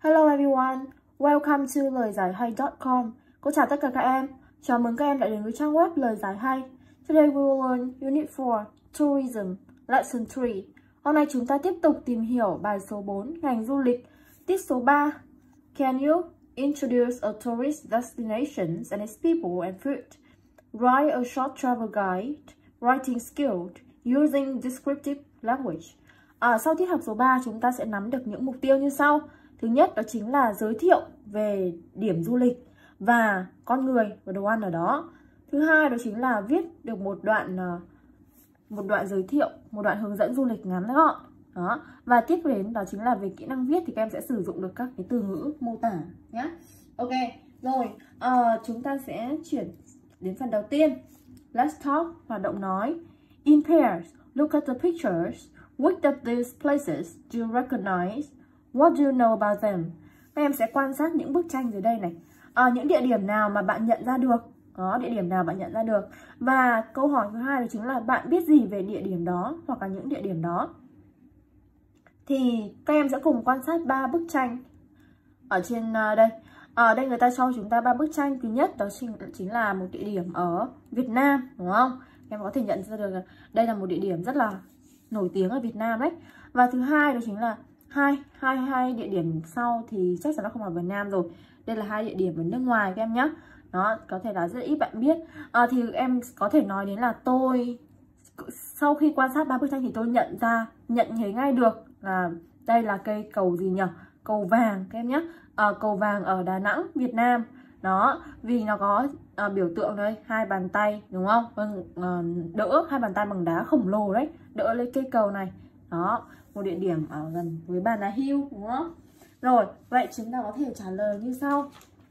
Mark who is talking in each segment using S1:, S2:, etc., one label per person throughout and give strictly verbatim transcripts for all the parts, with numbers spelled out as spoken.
S1: Hello everyone, welcome to lời giải hay chấm com. Cô chào tất cả các em, chào mừng các em đã đến với trang web lời giải hay. Today we will learn Unit four, Tourism, Lesson three. Hôm nay chúng ta tiếp tục tìm hiểu bài số bốn, ngành du lịch, tiết số ba. Can you introduce a tourist destination and its people and food? Write a short travel guide, writing skilled, using descriptive language. À, sau tiết học số ba chúng ta sẽ nắm được những mục tiêu như sau. Thứ nhất đó chính là giới thiệu về điểm du lịch và con người và đồ ăn ở đó. Thứ hai đó chính là viết được một đoạn một đoạn giới thiệu, một đoạn hướng dẫn du lịch ngắn gọn. Đó. Và tiếp đến đó chính là về kỹ năng viết thì các em sẽ sử dụng được các cái từ ngữ mô tả nhé. Ok, rồi à, chúng ta sẽ chuyển đến phần đầu tiên. Let's talk, hoạt động nói. In pairs, look at the pictures. Which of these places do you recognize? What do you know about them? Các em sẽ quan sát những bức tranh dưới đây này. À, những địa điểm nào mà bạn nhận ra được? Có địa điểm nào bạn nhận ra được? Và câu hỏi thứ hai đó chính là bạn biết gì về địa điểm đó hoặc là những địa điểm đó? Thì các em sẽ cùng quan sát ba bức tranh ở trên uh, đây. Ở đây người ta cho chúng ta ba bức tranh. Thứ nhất đó chính, chính là một địa điểm ở Việt Nam, đúng không? Em có thể nhận ra được đây là một địa điểm rất là nổi tiếng ở Việt Nam đấy. Và thứ hai đó chính là hai hai hai địa điểm sau thì chắc chắn nó không ở Việt Nam rồi. Đây là hai địa điểm ở nước ngoài các em nhé. Đó, có thể là rất ít bạn biết. À, thì em có thể nói đến là tôi sau khi quan sát ba bức tranh thì tôi nhận ra, nhận thấy ngay được là đây là cây cầu gì nhỉ? Cầu vàng các em nhé. À, cầu vàng ở Đà Nẵng, Việt Nam. Đó, vì nó có à, biểu tượng đây, hai bàn tay đúng không? Vâng, à, đỡ hai bàn tay bằng đá khổng lồ đấy, đỡ lấy cây cầu này. Đó, một địa điểm ở gần với Bà Nà Hills đúng không? Rồi, vậy chúng ta có thể trả lời như sau.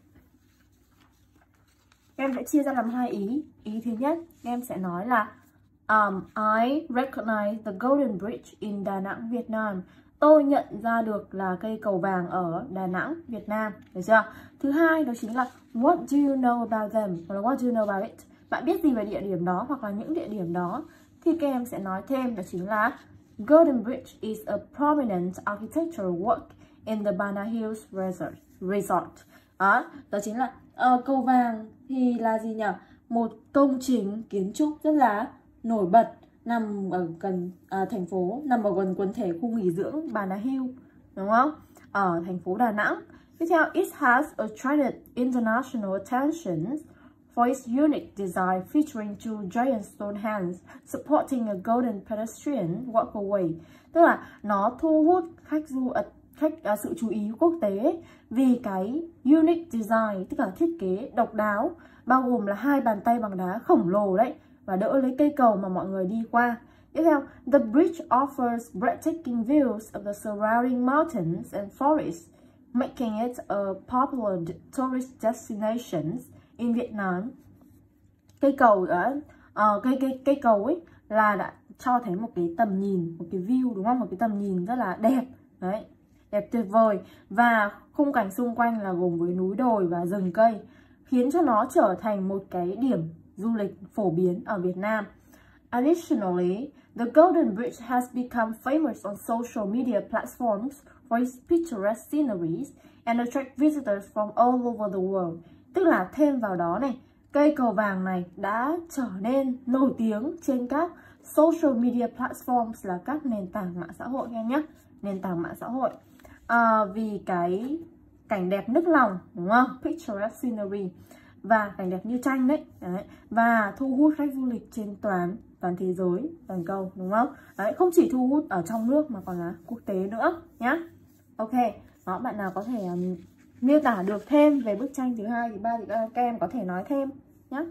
S1: Em sẽ chia ra làm hai ý. Ý thứ nhất, em sẽ nói là um, I recognize the Golden Bridge in Đà Nẵng, Việt Nam. Tôi nhận ra được là cây cầu vàng ở Đà Nẵng, Việt Nam. Được chưa? Thứ hai đó chính là what do you know about them? Hoặc là what do you know about it? Bạn biết gì về địa điểm đó hoặc là những địa điểm đó? Thì các em sẽ nói thêm đó chính là Golden Bridge is a prominent architectural work in the Bà Nà Hills Resort. Resort. Đó, đó chính là uh, cầu vàng thì là gì nhỉ? Một công trình kiến trúc rất là nổi bật nằm ở gần uh, thành phố, nằm ở gần quần thể khu nghỉ dưỡng Bà Nà Hills, đúng không? Ở thành phố Đà Nẵng. Tiếp theo, it has attracted international attention for its unique design featuring two giant stone hands supporting a golden pedestrian walkway. Tức là nó thu hút khách du uh, khách uh, sự chú ý quốc tế vì cái unique design, tức là thiết kế độc đáo, bao gồm là hai bàn tay bằng đá khổng lồ đấy và đỡ lấy cây cầu mà mọi người đi qua. Tiếp theo, the bridge offers breathtaking views of the surrounding mountains and forests, making it a popular tourist destination in Vietnam. Cây cầu đó, uh, cây cây cây cầu ấy là đã cho thấy một cái tầm nhìn, một cái view đúng không? Một cái tầm nhìn rất là đẹp đấy, đẹp tuyệt vời, và khung cảnh xung quanh là gồm với núi đồi và rừng cây, khiến cho nó trở thành một cái điểm du lịch phổ biến ở Việt Nam. Additionally, the Golden Bridge has become famous on social media platforms for its picturesque sceneries and attract visitors from all over the world. Tức là thêm vào đó này, cây cầu vàng này đã trở nên nổi tiếng trên các social media platforms là các nền tảng mạng xã hội em nhé, nền tảng mạng xã hội. À, vì cái cảnh đẹp nức lòng đúng không? Picturesque scenery và cảnh đẹp như tranh đấy, đấy. Và thu hút khách du lịch trên toàn toàn thế giới, toàn cầu đúng không? Đấy, không chỉ thu hút ở trong nước mà còn là quốc tế nữa nhá. Ok, đó, bạn nào có thể um, miêu tả được thêm về bức tranh thứ hai, thứ ba thì các em có thể nói thêm nhé.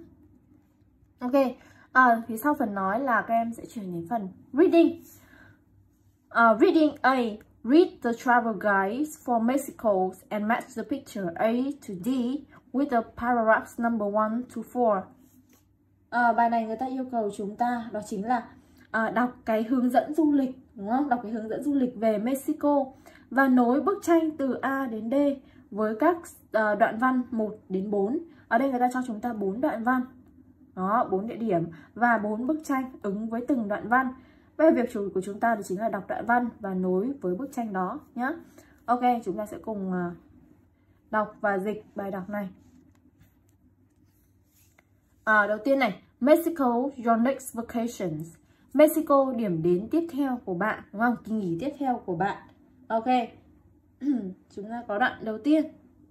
S1: Ok, à, thì sau phần nói là các em sẽ chuyển đến phần reading. Uh, reading A. Read the travel guides for Mexico and match the picture A to D with the paragraphs number one to four. À, bài này người ta yêu cầu chúng ta đó chính là à, đọc cái hướng dẫn du lịch, đúng không? Đọc cái hướng dẫn du lịch về Mexico và nối bức tranh từ A đến D với các uh, đoạn văn một đến bốn. Ở đây người ta cho chúng ta bốn đoạn văn. Đó, bốn địa điểm và bốn bức tranh ứng với từng đoạn văn. Về việc chủ của chúng ta thì chính là đọc đoạn văn và nối với bức tranh đó nhé. Ok, chúng ta sẽ cùng đọc và dịch bài đọc này. À, đầu tiên này, Mexico, your next vacations. Mexico, điểm đến tiếp theo của bạn, đúng không? Kỳ nghỉ tiếp theo của bạn. Ok, chúng ta có đoạn đầu tiên.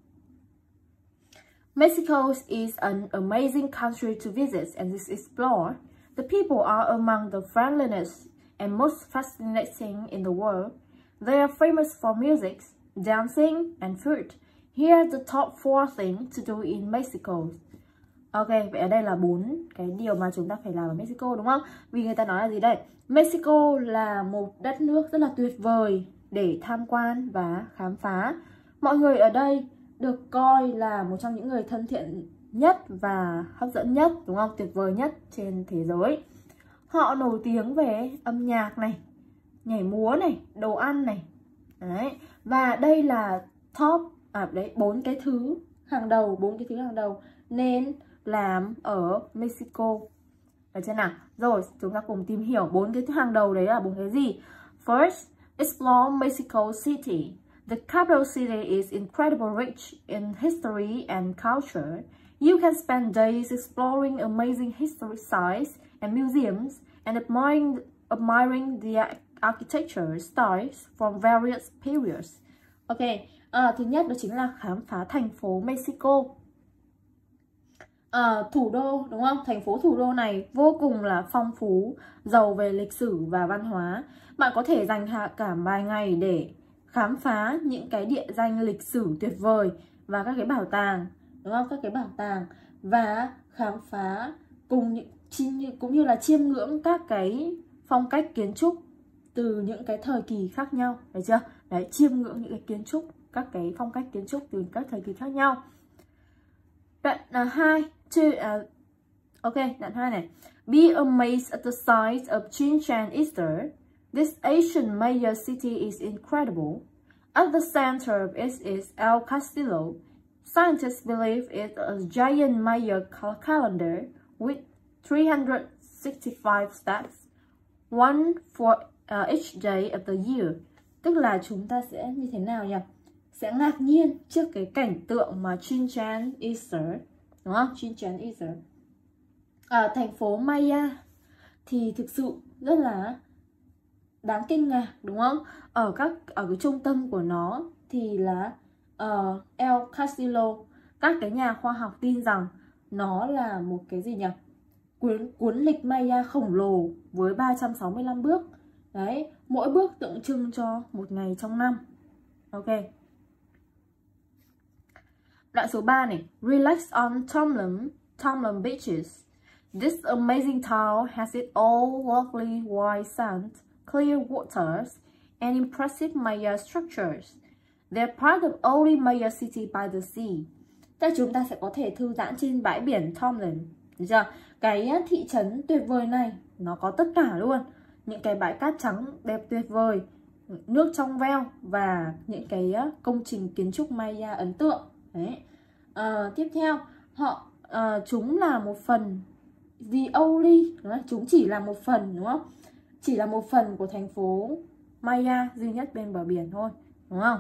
S1: Mexico is an amazing country to visit and explore. The people are among the friendliest and most fascinating in the world. They are famous for music, dancing, and food. Here are the top four things to do in Mexico. Ok, vậy ở đây là bốn cái điều mà chúng ta phải làm ở Mexico, đúng không? Vì người ta nói là gì đây? Mexico là một đất nước rất là tuyệt vời để tham quan và khám phá. Mọi người ở đây được coi là một trong những người thân thiện nhất và hấp dẫn nhất, đúng không? Tuyệt vời nhất trên thế giới. Họ nổi tiếng về âm nhạc này, nhảy múa này, đồ ăn này. Đấy. Và đây là top, à đấy, bốn cái thứ hàng đầu, bốn cái thứ hàng đầu nên làm ở Mexico. Được chưa nào? Rồi, chúng ta cùng tìm hiểu bốn cái thứ hàng đầu đấy là bốn cái gì. First, explore Mexico City. The capital city is incredibly rich in history and culture. You can spend days exploring amazing historic sites and museums and admiring, admiring the architecture styles from various periods. Ok, à, thứ nhất đó chính là khám phá thành phố Mexico. À, thủ đô, đúng không? Thành phố thủ đô này vô cùng là phong phú, giàu về lịch sử và văn hóa. Bạn có thể dành cả vài ngày để khám phá những cái địa danh lịch sử tuyệt vời và các cái bảo tàng, đúng không? Các cái bảo tàng và khám phá cùng những cũng như là chiêm ngưỡng các cái phong cách kiến trúc từ những cái thời kỳ khác nhau, được chưa? Đấy, chiêm ngưỡng những cái kiến trúc, các cái phong cách kiến trúc từ các thời kỳ khác nhau. Đoạn là hai, uh, ok, đoạn hai này. Be amazed at the size of Chichen Itza. This ancient Maya city is incredible. At the center of it is El Castillo. Scientists believe it's a giant Maya calendar with three hundred sixty-five steps, one for uh, each day of the year. Tức là chúng ta sẽ như thế nào nhỉ? Sẽ ngạc nhiên trước cái cảnh tượng mà Chichen Itza, đúng không? Chichen Itza ở thành phố Maya thì thực sự rất là đáng kinh ngạc, đúng không? Ở các ở cái trung tâm của nó thì là uh, El Castillo. Các cái nhà khoa học tin rằng nó là một cái gì nhỉ? Cuốn cuốn lịch Maya khổng lồ với ba trăm sáu mươi lăm bước. Đấy, mỗi bước tượng trưng cho một ngày trong năm. Ok. Đoạn số ba này, relax on Tulum, Tulum beaches. This amazing town has it all lovely white sand, clear waters, and impressive Maya structures. They're part of only Maya city by the sea. Tức chúng ta sẽ có thể thư giãn trên bãi biển Tulum. Được chưa? Cái thị trấn tuyệt vời này nó có tất cả luôn. Những cái bãi cát trắng đẹp tuyệt vời, nước trong veo và những cái công trình kiến trúc Maya ấn tượng. Đấy. À, tiếp theo, họ à, chúng là một phần, the only, đúng không? Chúng chỉ là một phần, đúng không? Chỉ là một phần của thành phố Maya duy nhất bên bờ biển thôi, đúng không?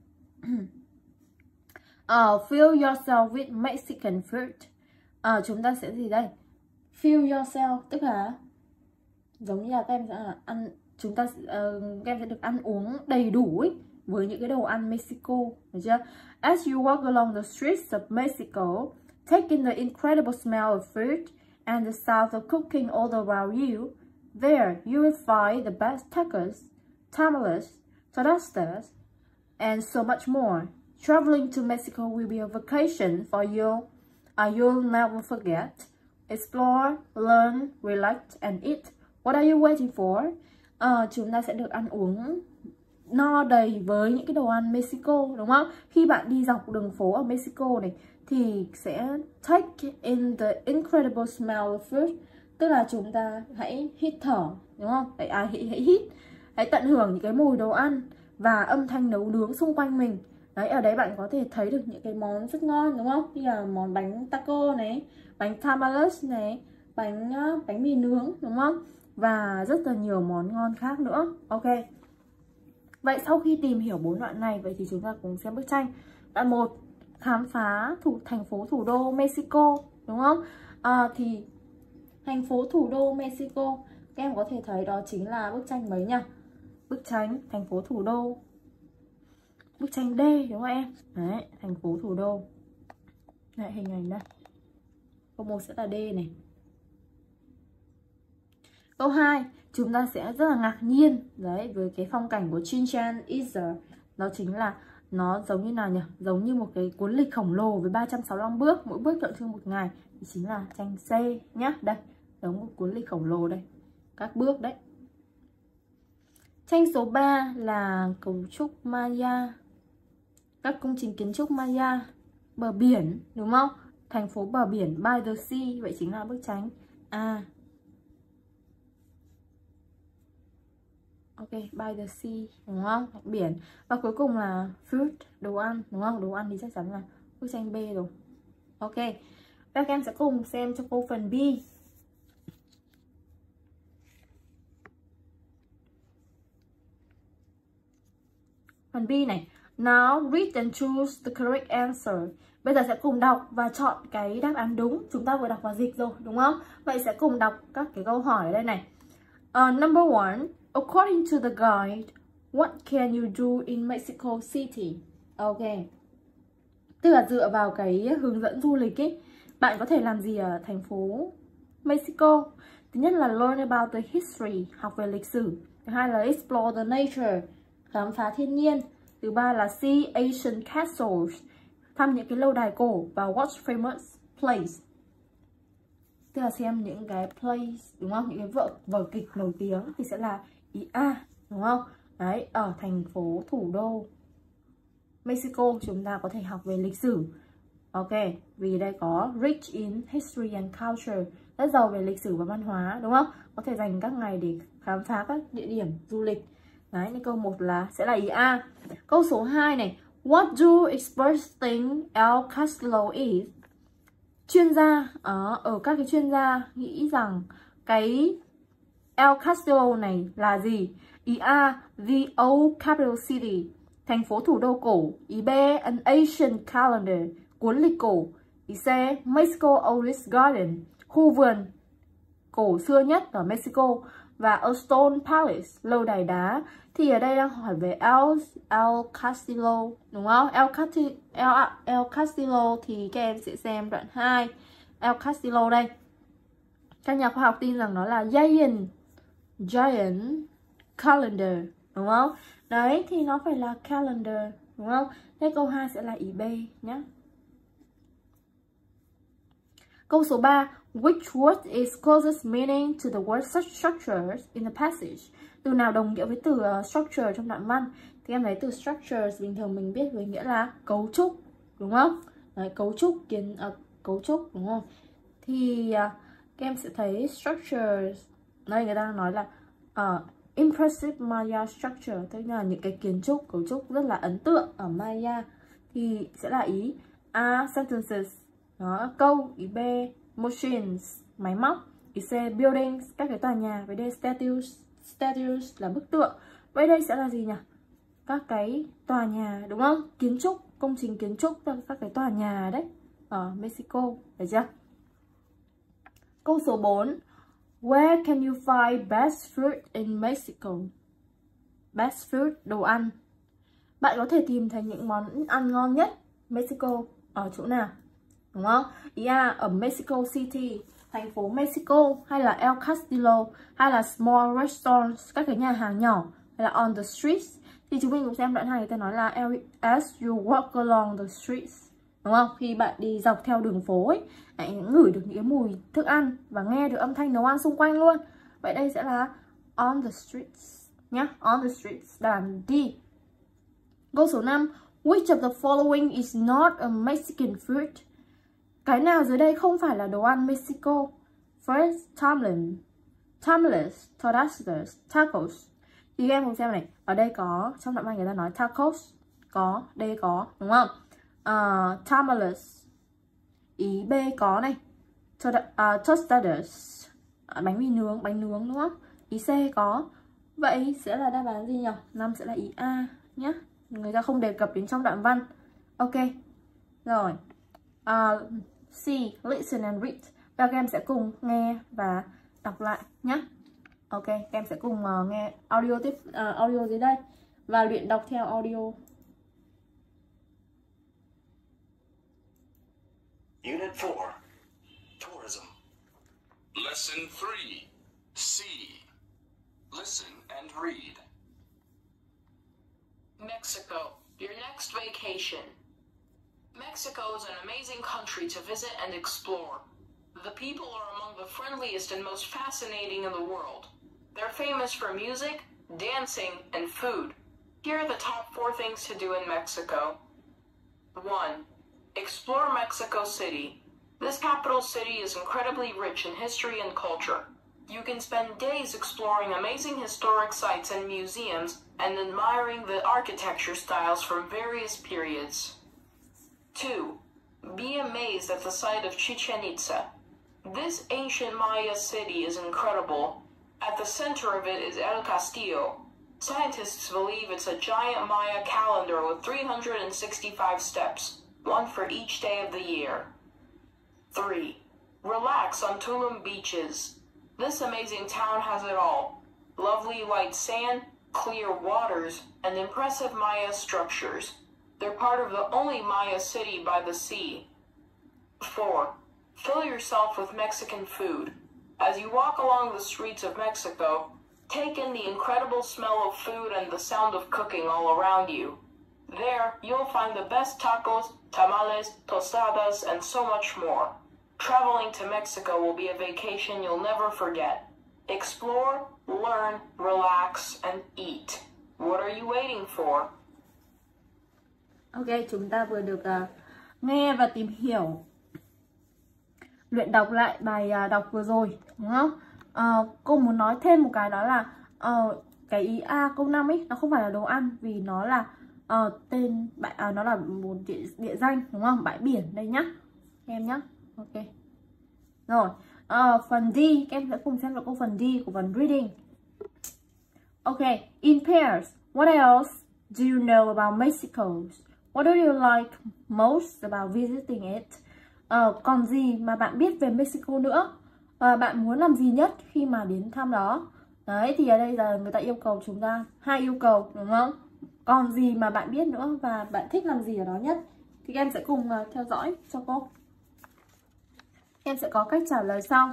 S1: uh, Fill yourself with Mexican food. uh, Chúng ta sẽ gì đây? Fill yourself tức là giống như là các em sẽ là ăn, chúng ta uh, các em sẽ được ăn uống đầy đủ ấy, với những cái đồ ăn Mexico, được chưa? As you walk along the streets of Mexico, take in the incredible smell of food and the sound of cooking all around you. There, you will find the best tacos, tamales, tortastas, and so much more. Traveling to Mexico will be a vacation for you. Uh, you'll never forget. Explore, learn, relax, and eat. What are you waiting for? Uh, chúng ta sẽ được ăn uống no đầy với những cái đồ ăn Mexico, đúng không? Khi bạn đi dọc đường phố ở Mexico này thì sẽ take in the incredible smell of food. Tức là chúng ta hãy hít thở, đúng không? Hãy, à, hãy, hãy hít, hãy tận hưởng những cái mùi đồ ăn và âm thanh nấu nướng xung quanh mình. Đấy, ở đấy bạn có thể thấy được những cái món rất ngon, đúng không? Như là món bánh taco này, bánh tamales này, bánh bánh mì nướng, đúng không? Và rất là nhiều món ngon khác nữa. Ok. Vậy sau khi tìm hiểu bốn đoạn này, vậy thì chúng ta cùng xem bức tranh. Đoạn một, khám phá thủ thành phố thủ đô Mexico, đúng không? À, thì thành phố thủ đô Mexico, các em có thể thấy đó chính là bức tranh mấy nhỉ? Bức tranh thành phố thủ đô, bức tranh D, đúng không em? Đấy, thành phố thủ đô. Đấy, hình ảnh đây. Câu một sẽ là D này. Câu hai, chúng ta sẽ rất là ngạc nhiên đấy với cái phong cảnh của Chichen Itza. Đó chính là nó giống như nào nhỉ? Giống như một cái cuốn lịch khổng lồ với ba trăm sáu mươi lăm bước, mỗi bước tượng trưng một ngày. Thì chính là tranh C nhá. Đây, giống một cuốn lịch khổng lồ đây. Các bước đấy. Tranh số ba là cấu trúc Maya. Các công trình kiến trúc Maya, bờ biển, đúng không? Thành phố bờ biển by the sea, vậy chính là bức tranh A. Ok, by the sea, đúng không? Biển. Và cuối cùng là food, đồ ăn, đúng không? Đồ ăn thì chắc chắn là bức tranh B rồi. Ok, các em sẽ cùng xem cho câu phần B. Phần B này. Now read and choose the correct answer. Bây giờ sẽ cùng đọc và chọn cái đáp án đúng. Chúng ta vừa đọc và dịch rồi, đúng không? Vậy sẽ cùng đọc các cái câu hỏi ở đây này. Uh, number one, according to the guide, what can you do in Mexico City? Ok. Tức là dựa vào cái hướng dẫn du lịch ấy, bạn có thể làm gì ở thành phố Mexico? Thứ nhất là learn about the history, học về lịch sử. Thứ hai là explore the nature, khám phá thiên nhiên. Thứ ba là see ancient castles, thăm những cái lâu đài cổ. Và watch famous plays, tức là xem những cái plays, đúng không? Những cái vở vở kịch nổi tiếng thì sẽ là ý A, đúng không? Đấy, ở thành phố thủ đô Mexico chúng ta có thể học về lịch sử. Ok, vì đây có rich in history and culture, rất giàu về lịch sử và văn hóa, đúng không? Có thể dành các ngày để khám phá các địa điểm du lịch. Đấy, nên câu một là sẽ là ý A. Câu số hai này, what do experts think El Castillo is? Chuyên gia ở, ở các cái chuyên gia nghĩ rằng cái El Castillo này là gì? Ý A, the old capital city, thành phố thủ đô cổ. Ý B, an ancient calendar, cuốn lịch cổ. Ý C, Mexico oldest garden, khu vườn cổ xưa nhất ở Mexico. Và a stone palace, lâu đài đá. Thì ở đây đang hỏi về El, El Castillo, đúng không? El, Casti, El, El Castillo thì các em sẽ xem đoạn hai. El Castillo đây, các nhà khoa học tin rằng nó là giant, giant calendar, đúng không? Đấy, thì nó phải là calendar, đúng không? Thế câu hai sẽ là ý B nhé. Câu số ba, which word is closest meaning to the word structures in the passage? Từ nào đồng nghĩa với từ uh, structure trong đoạn văn? Thì em thấy từ structures bình thường mình biết với nghĩa là cấu trúc, đúng không? Đấy, cấu trúc, kiến uh, cấu trúc, đúng không? Thì uh, các em sẽ thấy structures, đây người ta nói là uh, impressive Maya structure, tức là những cái kiến trúc, cấu trúc rất là ấn tượng ở Maya. Thì sẽ là ý A, sentences, đó, câu. Ý B, machines, máy móc. Ý C, buildings, các cái tòa nhà. Với D, statues, statues là bức tượng. Vậy đây sẽ là gì nhỉ? Các cái tòa nhà, đúng không? Kiến trúc, công trình kiến trúc, các cái tòa nhà đấy ở Mexico, được chưa? Câu số bốn, where can you find best food in Mexico? Best food, đồ ăn. Bạn có thể tìm thấy những món ăn ngon nhất Mexico ở chỗ nào? Đúng không? Ý A, ở Mexico City, thành phố Mexico, hay là El Castillo, hay là small restaurants, các cái nhà hàng nhỏ, hay là on the streets. Thì chúng mình cũng xem đoạn hai, người ta nói là as you walk along the streets, đúng không? Khi bạn đi dọc theo đường phố ấy, bạn ngửi được những cái mùi thức ăn và nghe được âm thanh nấu ăn xung quanh luôn. Vậy đây sẽ là on the streets nhá, on the streets, đàn D. Câu số năm, which of the following is not a Mexican food? Cái nào dưới đây không phải là đồ ăn Mexico? First, tamales, tamales, tortillas, tacos. Thì các em cùng xem này, ở đây có, trong đoạn văn người ta nói tacos, có, đây có, đúng không? Uh, tamales, ý B có này, uh, tostadas, uh, bánh mì nướng, bánh nướng, đúng không? Ý C có Vậy sẽ là đáp án gì nhỉ? Năm sẽ là ý A nhé. Người ta không đề cập đến trong đoạn văn. Ok. Rồi. Uh, C. Listen and read. Và các em sẽ cùng nghe và đọc lại nhé. Ok, các em sẽ cùng uh, nghe audio tiếp uh, audio dưới đây và luyện đọc theo audio.
S2: Unit four. Tourism.
S3: Lesson three. C. Listen and read.
S4: Mexico, your next vacation. Mexico is an amazing country to visit and explore. The people are among the friendliest and most fascinating in the world. They're famous for music, dancing, and food. Here are the top four things to do in Mexico. one. Explore Mexico City. This capital city is incredibly rich in history and culture. You can spend days exploring amazing historic sites and museums and admiring the architecture styles from various periods. two. Be amazed at the sight of Chichen Itza. This ancient Maya city is incredible. At the center of it is El Castillo. Scientists believe it's a giant Maya calendar with three hundred sixty-five steps, one for each day of the year. three. Relax on Tulum beaches. This amazing town has it all. Lovely white sand, clear waters, and impressive Maya structures. They're part of the only Maya city by the sea. four. Fill yourself with Mexican food. As you walk along the streets of Mexico, take in the incredible smell of food and the sound of cooking all around you. There, you'll find the best tacos, tamales, tostadas, and so much more. Traveling to Mexico will be a vacation you'll never forget. Explore, learn, relax, and eat. What are you waiting for?
S1: Ok, chúng ta vừa được uh, nghe và tìm hiểu, luyện đọc lại bài uh, đọc vừa rồi, đúng không? Uh, cô muốn nói thêm một cái đó là uh, cái ý A câu năm ấy nó không phải là đồ ăn, vì nó là uh, tên bãi, uh, nó là một địa, địa danh, đúng không? Bãi biển đây nhá, em nhá. Ok. Rồi, uh, phần D, các em sẽ cùng xem là câu phần D của phần reading. Ok, in pairs, what else do you know about Mexico? What do you like most about visiting it? Uh, còn gì mà bạn biết về Mexico nữa? Uh, bạn muốn làm gì nhất khi mà đến thăm đó? Đấy, thì ở đây là người ta yêu cầu chúng ta hai yêu cầu, đúng không? Còn gì mà bạn biết nữa và bạn thích làm gì ở đó nhất? Thì các em sẽ cùng uh, theo dõi cho cô. Em sẽ có cách trả lời sau.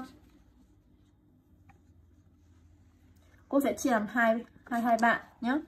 S1: Cô sẽ chia làm hai hai hai bạn nhé.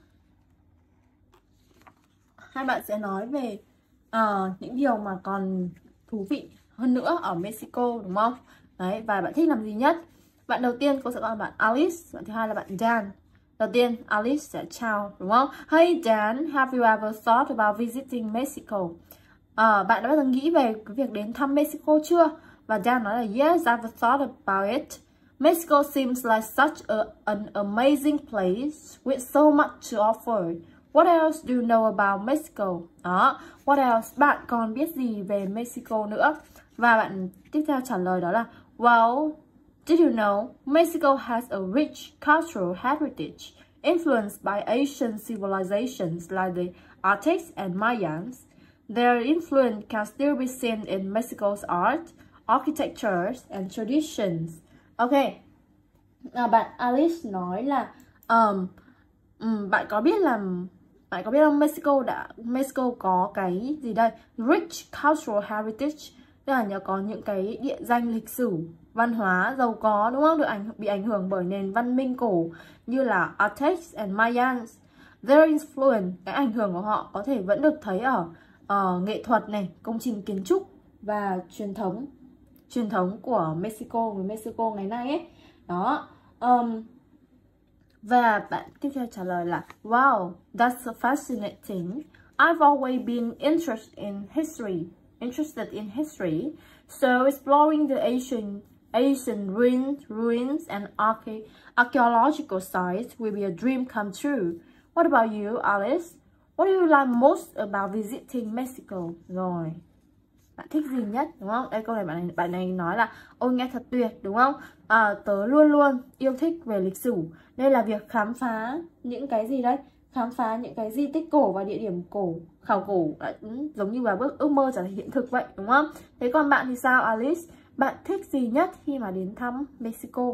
S1: Hai bạn sẽ nói về uh, những điều mà còn thú vị hơn nữa ở Mexico, đúng không? Đấy, và bạn thích làm gì nhất? Bạn đầu tiên cô sẽ gọi là bạn Alice, bạn thứ hai là bạn Dan. Đầu tiên Alice sẽ chào, đúng không? Hey Dan, have you ever thought about visiting Mexico? Uh, bạn đã bao giờ nghĩ về cái việc đến thăm Mexico chưa? Và Dan nói là yes, I've thought about it. Mexico seems like such a, an amazing place with so much to offer. What else do you know about Mexico? Đó, what else? Bạn còn biết gì về Mexico nữa? Và bạn tiếp theo trả lời đó là well, did you know Mexico has a rich cultural heritage influenced by Asian civilizations like the Aztecs and Mayans. Their influence can still be seen in Mexico's art, architecture and traditions. Ok, à, bạn Alice nói là um, um, bạn có biết là bạn có biết không, Mexico đã Mexico có cái gì đây? Rich cultural heritage, tức là nhờ có những cái địa danh lịch sử, văn hóa giàu có, đúng không? Được ảnh bị ảnh hưởng bởi nền văn minh cổ như là Aztecs and Mayans. Their influence, cái ảnh hưởng của họ có thể vẫn được thấy ở uh, nghệ thuật này, công trình kiến trúc và truyền thống truyền thống của Mexico, người Mexico ngày nay ấy. Đó. Um, và bạn tiếp theo trả lời là wow, that's fascinating. I've always been interested in history, interested in history. So exploring the Asian Asian ruins, ruins and arche archaeological sites will be a dream come true. What about you, Alice? What do you like most about visiting Mexico? Rồi. bạn thích gì nhất, đúng không? Đây câu này bạn này, bạn này nói là ôi nghe thật tuyệt, đúng không? À, tớ luôn luôn yêu thích về lịch sử. Đây là việc khám phá những cái gì đấy? Khám phá những cái di tích cổ và địa điểm cổ, khảo cổ, à, giống như là bước ước mơ trở thành hiện thực vậy, đúng không? Thế còn bạn thì sao Alice? Bạn thích gì nhất khi mà đến thăm Mexico?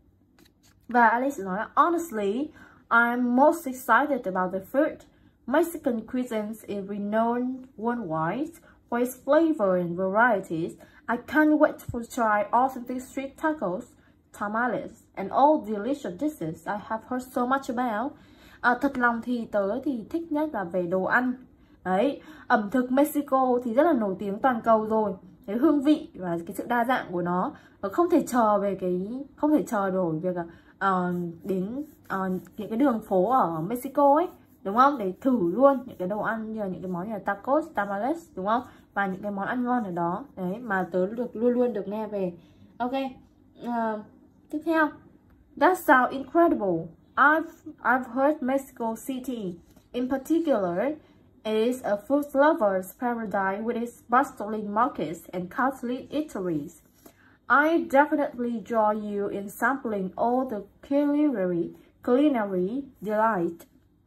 S1: Và Alice nói là honestly, I'm most excited about the food. Mexican cuisine is renowned worldwide for its flavor and varieties. I can't wait to try authentic street tacos, tamales, and all delicious dishes I have heard so much about. À, thật lòng thì tớ thì thích nhất là về đồ ăn. Đấy, ẩm thực Mexico thì rất là nổi tiếng toàn cầu rồi. Cái hương vị và cái sự đa dạng của nó, không thể chờ về cái không thể chờ đổi việc uh, đến uh, những cái đường phố ở Mexico ấy, đúng không? Để thử luôn những cái đồ ăn như là những cái món như là tacos, tamales, đúng không? Và những cái món ăn ngon ở đó. Đấy, mà tớ được luôn luôn được nghe về. Ok, uh, tiếp theo. That sounds incredible. I've, I've heard Mexico City, in particular, is a food lover's paradise with its bustling markets and countless eateries. I definitely draw you in sampling all the culinary, culinary delight.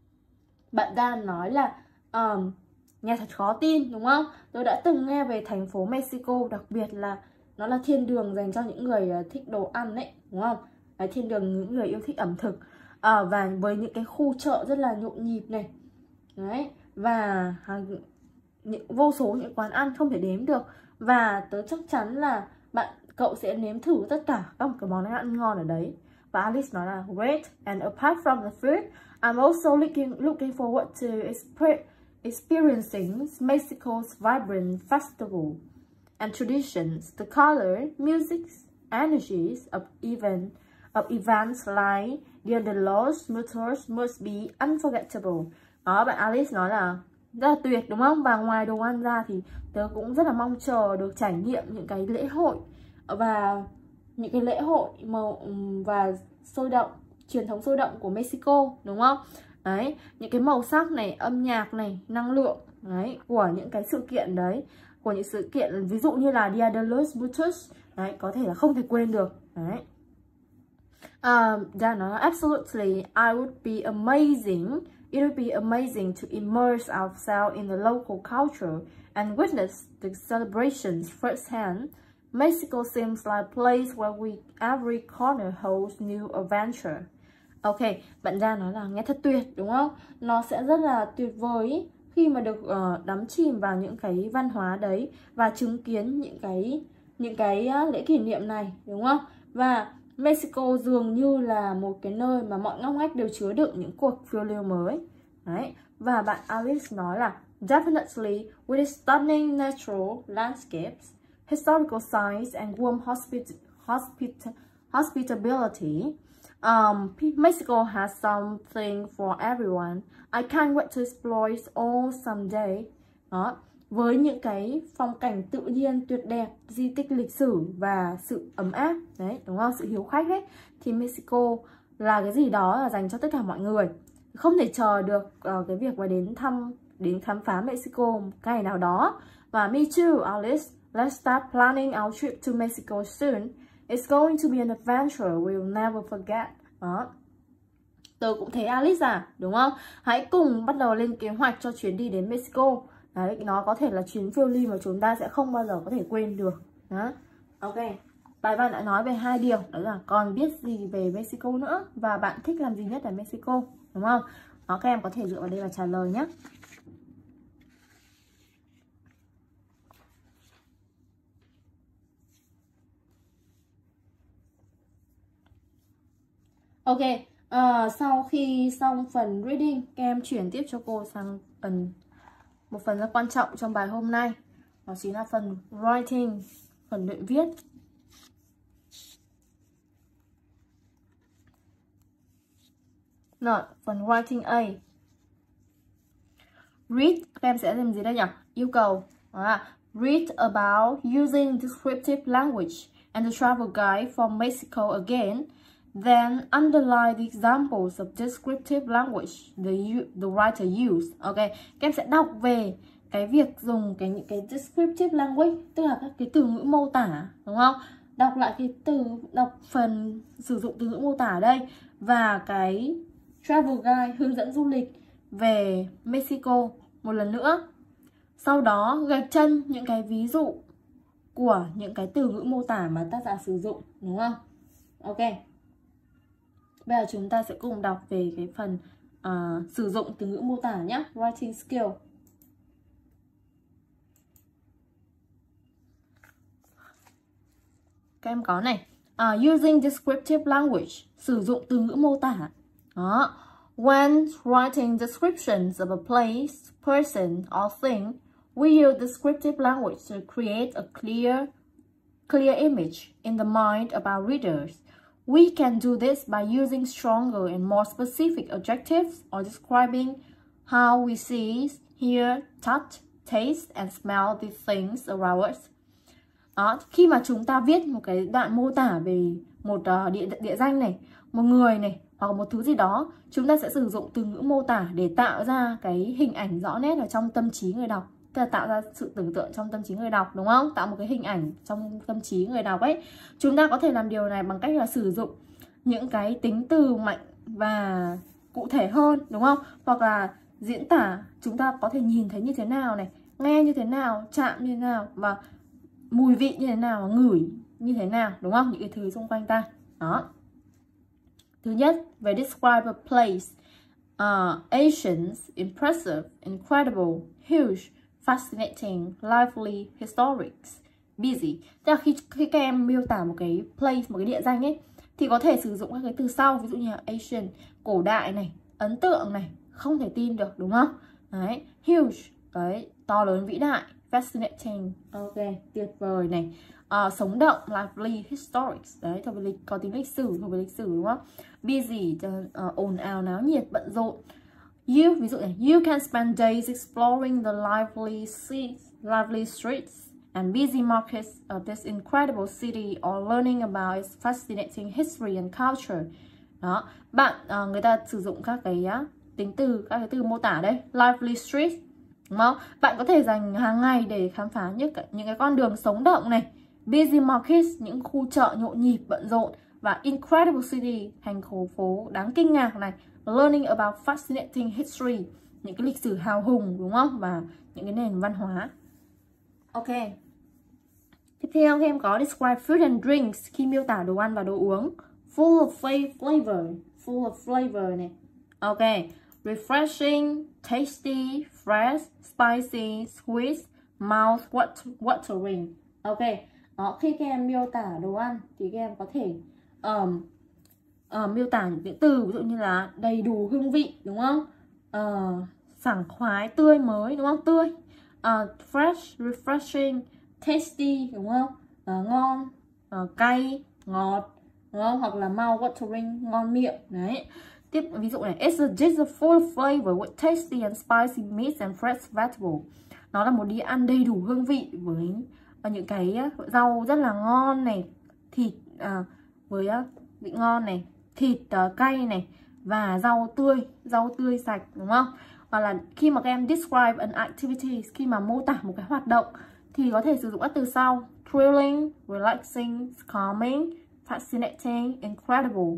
S1: Bạn đang nói là um, nghe thật khó tin, đúng không? Tôi đã từng nghe về thành phố Mexico, đặc biệt là nó là thiên đường dành cho những người thích đồ ăn đấy, đúng không? Là thiên đường những người yêu thích ẩm thực. À, và với những cái khu chợ rất là nhộn nhịp này. Đấy, và hàng, những vô số những quán ăn không thể đếm được. Và tớ chắc chắn là bạn cậu sẽ nếm thử tất cả các cái món ăn ngon ở đấy. Và Alice nói là great, and apart from the food, I'm also looking looking forward to experiencing Mexico's vibrant festival and traditions. The color, music, energies of even of events like Dia de los Muertos must be unforgettable. Đó, bạn Alice nói là rất là tuyệt, đúng không? Và ngoài đồ ăn ra thì tớ cũng rất là mong chờ được trải nghiệm những cái lễ hội và những cái lễ hội màu và sôi động, truyền thống sôi động của Mexico, đúng không? Đấy, những cái màu sắc này, âm nhạc này, năng lượng đấy của những cái sự kiện đấy, của những sự kiện ví dụ như là Dia de los Muertos đấy, có thể là không thể quên được. Đấy. Um, Dan nói absolutely, I would be amazing. It would be amazing to immerse ourselves in the local culture and witness the celebrations firsthand. Mexico seems like a place where we every corner holds new adventure. Ok, bạn Dan nói là nghe thật tuyệt, đúng không? Nó sẽ rất là tuyệt vời khi mà được uh, đắm chìm vào những cái văn hóa đấy và chứng kiến những cái những cái uh, lễ kỷ niệm này, đúng không? Và Mexico dường như là một cái nơi mà mọi ngóc ngách đều chứa đựng những cuộc phiêu lưu mới. Đấy. Và bạn Alice nói là definitely with its stunning natural landscapes, historical sites and warm hospit hospit hospitality, um, Mexico has something for everyone. I can't wait to explore it all someday. Đó. Với những cái phong cảnh tự nhiên tuyệt đẹp, di tích lịch sử và sự ấm áp, đấy, đúng không? Sự hiếu khách đấy, thì Mexico là cái gì đó là dành cho tất cả mọi người. Không thể chờ được uh, cái việc mà đến thăm, đến khám phá Mexico một ngày nào đó. Và me too, Alice. Let's start planning our trip to Mexico soon. It's going to be an adventure we'll never forget. Đó. Tớ cũng thấy Alice à, đúng không? Hãy cùng bắt đầu lên kế hoạch cho chuyến đi đến Mexico. Đấy, nó có thể là chuyến phiêu lưu mà chúng ta sẽ không bao giờ có thể quên được. Đó. Ok, bài văn đã nói về hai điều, đó là còn biết gì về Mexico nữa và bạn thích làm gì nhất ở Mexico, đúng không? Đó, các em có thể dựa vào đây và trả lời nhé. Ok, uh, sau khi xong phần reading, các em chuyển tiếp cho cô sang phần một phần rất quan trọng trong bài hôm nay, đó chính là phần writing, phần luyện viết. Rồi, phần writing A. Read, các em sẽ làm gì đây nhỉ? Yêu cầu à, read about using descriptive language and the travel guide from Mexico again. Then underline the examples of descriptive language the, the writer used. Ok, các em sẽ đọc về cái việc dùng cái những cái descriptive language, tức là các cái từ ngữ mô tả, đúng không? Đọc lại cái từ, đọc phần sử dụng từ ngữ mô tả ở đây và cái travel guide hướng dẫn du lịch về Mexico một lần nữa. Sau đó gạch chân những cái ví dụ của những cái từ ngữ mô tả mà tác giả sử dụng, đúng không? Ok. Bây giờ chúng ta sẽ cùng đọc về cái phần uh, sử dụng từ ngữ mô tả nhé. Writing skill. Các em có này. Uh, using descriptive language. Sử dụng từ ngữ mô tả. Đó. When writing descriptions of a place, person, or thing, we use descriptive language to create a clear, clear image in the mind of our readers. We can do this by using stronger and more specific adjectives or describing how we see, hear, touch, taste, and smell the things around us. Đó, khi mà chúng ta viết một cái đoạn mô tả về một uh, địa, địa danh này, một người này, hoặc một thứ gì đó, chúng ta sẽ sử dụng từ ngữ mô tả để tạo ra cái hình ảnh rõ nét ở trong tâm trí người đọc. Tức là tạo ra sự tưởng tượng trong tâm trí người đọc, đúng không? Tạo một cái hình ảnh trong tâm trí người đọc ấy. Chúng ta có thể làm điều này bằng cách là sử dụng những cái tính từ mạnh và cụ thể hơn, đúng không? Hoặc là diễn tả chúng ta có thể nhìn thấy như thế nào này, nghe như thế nào, chạm như thế nào, và mùi vị như thế nào, ngửi như thế nào, đúng không? Những cái thứ xung quanh ta. Đó. Thứ nhất, về describe a place. Uh, Asians, impressive, incredible, huge, fascinating, lively, historic, busy. Tức là khi, khi các em miêu tả một cái place, một cái địa danh ấy, thì có thể sử dụng các cái từ sau. Ví dụ như là Asian, cổ đại này, ấn tượng này, không thể tin được, đúng không? Đấy, huge, đấy, to lớn, vĩ đại. Fascinating, ok, tuyệt vời này. Uh, sống động, lively, historic, đấy, thuộc về lịch, có tính lịch sử, thuộc về lịch sử, đúng không? Busy, uh, ồn ào, náo nhiệt, bận rộn. You, ví dụ này, you can spend days exploring the lively, seas, lively streets and busy markets of this incredible city or learning about its fascinating history and culture. Đó, bạn, uh, người ta sử dụng các cái uh, tính từ, các cái từ mô tả đây, lively streets, đúng không? Bạn có thể dành hàng ngày để khám phá những cái, những cái con đường sống động này, busy markets, những khu chợ nhộn nhịp, bận rộn, và incredible city, thành phố phố đáng kinh ngạc này, learning about fascinating history, những cái lịch sử hào hùng, đúng không? Và những cái nền văn hóa. Ok. Tiếp theo thì em có describe food and drinks, khi miêu tả đồ ăn và đồ uống. Full of flavor, full of flavor này. Ok. Refreshing, tasty, fresh, spicy, sweet, mouth watering. Ok. Đó, khi các em miêu tả đồ ăn thì các em có thể um, uh, miêu tả những từ ví dụ như là đầy đủ hương vị, đúng không? Uh, sảng khoái, tươi mới, đúng không? Tươi. Uh, fresh, refreshing, tasty, đúng không? Uh, ngon, uh, cay, ngọt, đúng không? Hoặc là mouth watering, ngon miệng. Đấy. Tiếp ví dụ này, it's a dish full of flavor with tasty and spicy meats and fresh vegetables. Nó là một đĩa ăn đầy đủ hương vị với những cái rau rất là ngon này, thịt uh, với uh, vị ngon này, thịt uh, cay này, và rau tươi, rau tươi sạch, đúng không? Hoặc là khi mà các em describe an activity, khi mà mô tả một cái hoạt động thì có thể sử dụng các từ sau: thrilling, relaxing, calming, fascinating, incredible.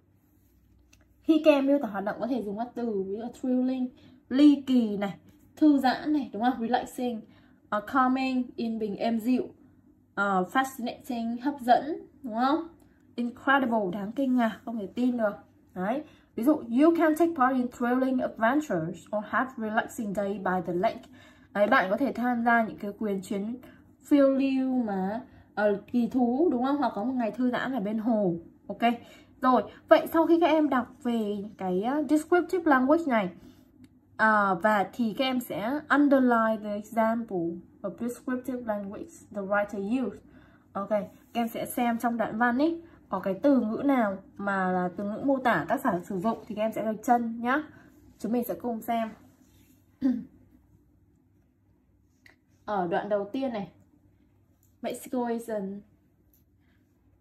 S1: Khi các em miêu tả hoạt động có thể dùng các từ ví dụ thrilling, ly kỳ này, thư giãn này, đúng không? Relaxing, uh, calming, yên bình, êm dịu, uh, fascinating, hấp dẫn, đúng không? Incredible, đáng kinh ngạc, không thể tin được. Đấy. Ví dụ, you can take part in thrilling adventures or have relaxing day by the lake. Đấy, bạn có thể tham gia những cái chuyến chuyến phiêu lưu mà uh, kỳ thú, đúng không? Hoặc có một ngày thư giãn ở bên hồ. Ok. Rồi, vậy sau khi các em đọc về cái uh, descriptive language này, uh, và thì các em sẽ underline the example of descriptive language the writer used. Ok, các em sẽ xem trong đoạn văn ấy có cái từ ngữ nào mà là từ ngữ mô tả tác giả sử dụng thì các em sẽ gạch chân nhá. Chúng mình sẽ cùng xem. Ở đoạn đầu tiên này, Mexico is an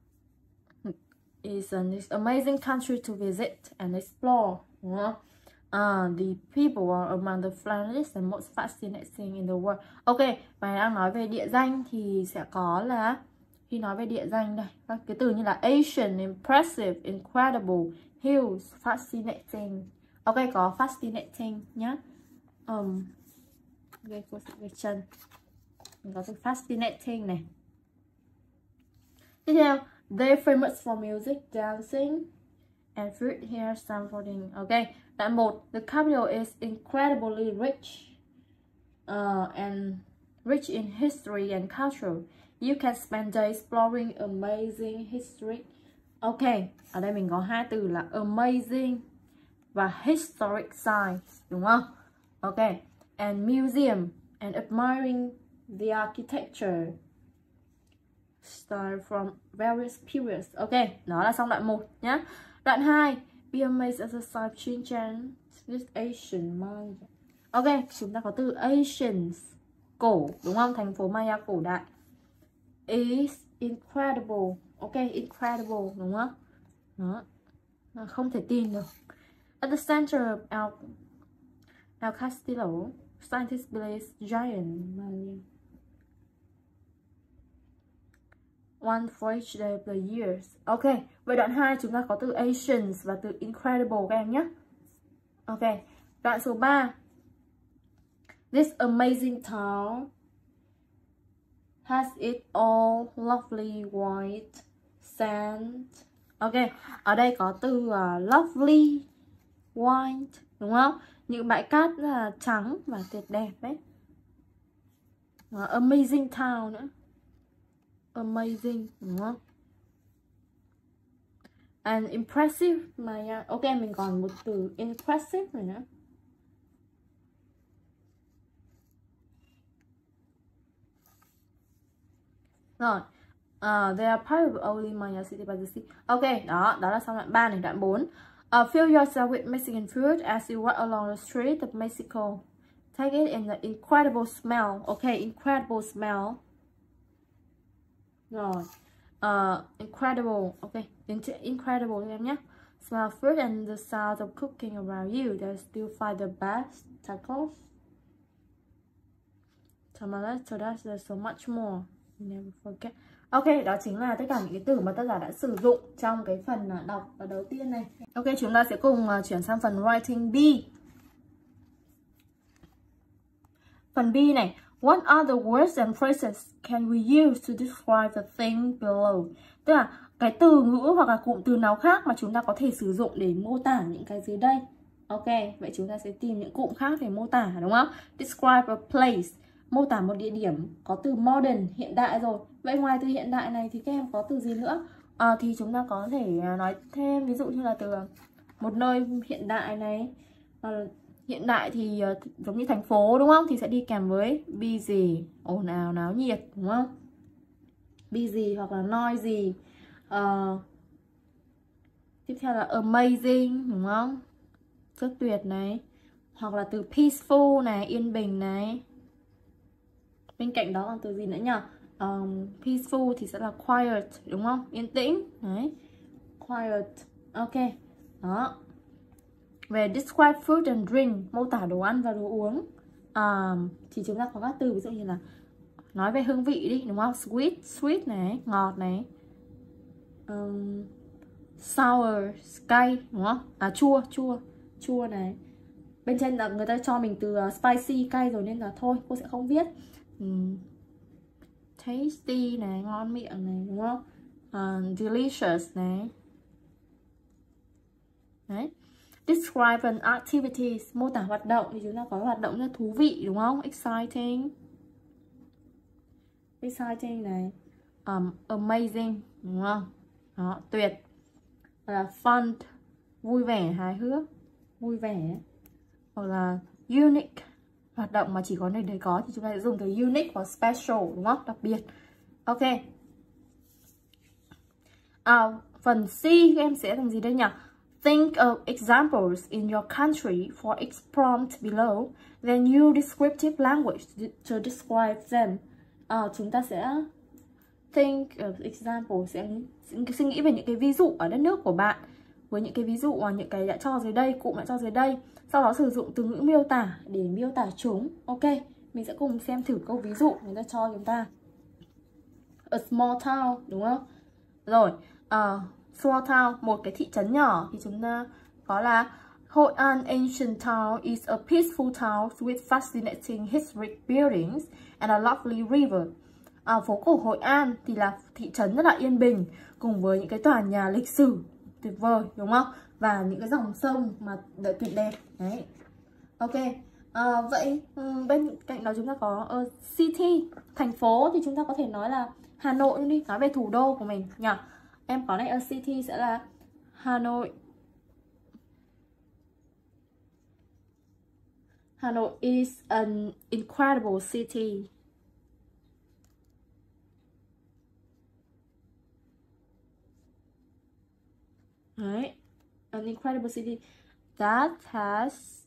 S1: is an amazing country to visit and explore, đúng không? Uh, the people are among the friendliest and most fascinating in the world. Ok, bài đang nói về địa danh thì sẽ có là, khi nói về địa danh đây, các cái từ như là ancient, impressive, incredible, huge, fascinating. Ok, có fascinating nhá. Um, okay, cô sẽ về chân. Mình có từ fascinating này. Tiếp theo, they're famous for music, dancing, and food, hair, sampling. Ok, đoạn một, the capital is incredibly rich uh, and rich in history and culture. You can spend days exploring amazing history. Ok, ở đây mình có hai từ là amazing và historic sites, đúng không? Ok, and museum and admiring the architecture style from various periods. Ok, đó là xong đoạn một nhé. Đoạn hai, be amazed at the sight change this Asian mind. Ok, chúng ta có từ Asians, cổ, đúng không? Thành phố Maya cổ đại. Is incredible. Ok, incredible, đúng không? Đó, không thể tin được. At the center of El, El Castillo, scientists believe giant Mayan one for each day of the years. Ok, vậy đoạn hai chúng ta có từ Asians và từ incredible các em nhé. Ok, đoạn số ba. This amazing town has it all lovely white sand. Ok, ở đây có từ uh, lovely white, đúng không? Những bãi cát rất là trắng và tuyệt đẹp đấy. uh, Amazing town nữa. Amazing, đúng không? And impressive mà. Ok, mình còn một từ impressive rồi nữa. Rồi, uh, they are part of only Maya city by the sea. Ok, đó, đó là xong đoạn ba này. Đoạn bốn. Uh, fill yourself with Mexican food as you walk along the street of Mexico. Take it in the incredible smell. Ok, incredible smell. Rồi, uh, incredible. Ok, incredible em nhé. Smell food and the sound of cooking around you. They still find the best tacos, tamales, sodas, there's so much more. Never forget. Ok, đó chính là tất cả những cái từ mà tác giả đã sử dụng trong cái phần đọc và đầu tiên này. Ok, chúng ta sẽ cùng chuyển sang phần writing B. Phần B này. What are the words and phrases can we use to describe the thing below? Tức là cái từ ngữ hoặc là cụm từ nào khác mà chúng ta có thể sử dụng để mô tả những cái dưới đây. Ok, vậy chúng ta sẽ tìm những cụm khác để mô tả, đúng không? Describe a place, mô tả một địa điểm, có từ modern, hiện đại rồi. Vậy ngoài từ hiện đại này thì các em có từ gì nữa? À, thì chúng ta có thể nói thêm, ví dụ như là từ một nơi hiện đại này. À, hiện đại thì uh, giống như thành phố, đúng không? Thì sẽ đi kèm với busy, ồn ào, náo nhiệt, đúng không? Busy hoặc là noisy. Uh, tiếp theo là amazing, đúng không? Rất tuyệt này. Hoặc là từ peaceful này, yên bình này. Bên cạnh đó còn từ gì nữa nhỉ? Um, peaceful thì sẽ là quiet, đúng không? Yên tĩnh. Đấy. Quiet. Ok. Đó. Về describe food and drink, mô tả đồ ăn và đồ uống. Um, thì chúng ta có các từ ví dụ như là nói về hương vị đi, đúng không? Sweet, sweet này, ngọt này. Um, sour, cay, đúng không? À chua, chua, chua này. Bên trên là người ta cho mình từ uh, spicy, cay rồi nên là thôi, cô sẽ không viết. Um, tasty này, ngon miệng này, đúng không? Uh, delicious này. Đấy. Describe an activities, mô tả hoạt động thì chúng ta có hoạt động rất thú vị, đúng không? Exciting. Exciting này. Um, amazing, đúng không? Đó, tuyệt. Là fun, vui vẻ, hài hước, vui vẻ. Hoặc là unique, hoạt động mà chỉ có nơi đấy có thì chúng ta sẽ dùng từ unique hoặc special, đúng không? Đặc biệt. Ok. À, phần C các em sẽ làm gì đây nhỉ? Think of examples in your country for each prompt below, then use descriptive language to describe them. À, chúng ta sẽ think of examples, sẽ suy nghĩ về những cái ví dụ ở đất nước của bạn với những cái ví dụ và những cái đã cho dưới đây, cụm đã cho dưới đây. Sau đó sử dụng từ ngữ miêu tả để miêu tả chúng. Ok, mình sẽ cùng xem thử câu ví dụ người ta cho chúng ta. A small town, đúng không? Rồi, uh, small town, một cái thị trấn nhỏ, thì chúng ta có là Hội An ancient town is a peaceful town with fascinating historic buildings and a lovely river. À, phố cổ Hội An thì là thị trấn rất là yên bình, cùng với những cái tòa nhà lịch sử tuyệt vời, đúng không? Và những cái dòng sông mà đợi tuyệt đẹp. Đấy. Ok. À, vậy bên cạnh đó chúng ta có uh, city, thành phố, thì chúng ta có thể nói là Hà Nội đi, nói về thủ đô của mình nhỉ. Em có này, a city sẽ là Hà Nội. Hà Nội is an incredible city. Right? An incredible city that has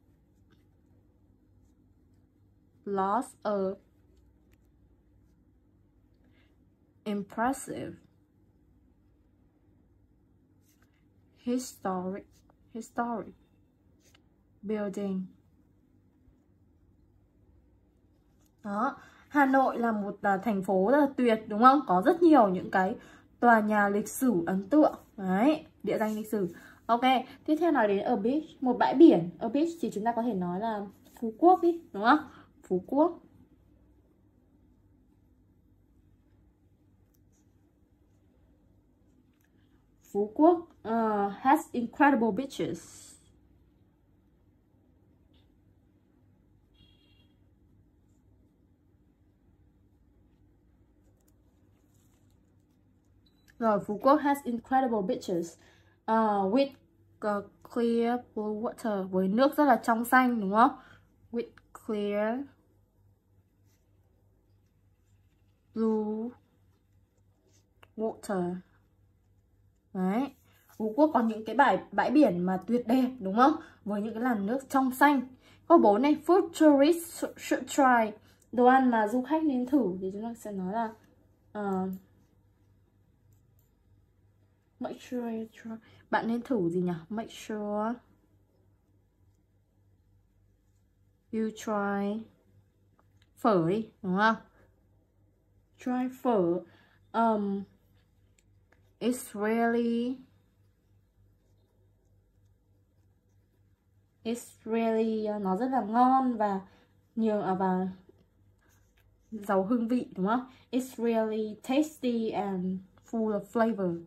S1: lots of impressive historic historic building. Đó, Hà Nội là một uh, thành phố rất là tuyệt, đúng không? Có rất nhiều những cái tòa nhà lịch sử ấn tượng. Đấy, địa danh lịch sử. Ok, tiếp theo nói đến ở beach, một bãi biển. Ở beach thì chúng ta có thể nói là Phú Quốc đi, đúng không? Phú Quốc. Phú Quốc uh, has incredible beaches. Rồi, Phú Quốc has incredible beaches uh, with uh, clear blue water, với nước rất là trong xanh, đúng không? With clear blue water. Đấy. Phú Quốc có những cái bãi bãi biển mà tuyệt đẹp, đúng không? Với những cái làn nước trong xanh. Câu bốn này, food tourists should try. Đồ ăn mà du khách nên thử thì chúng ta sẽ nói là uh, make sure you try. Bạn nên thử gì nhỉ? Make sure you try phở đi, đúng không? Try phở. Um, it's really It's really uh, nó rất là ngon và nhiều à, và giàu hương vị, đúng không? It's really tasty and full of flavor.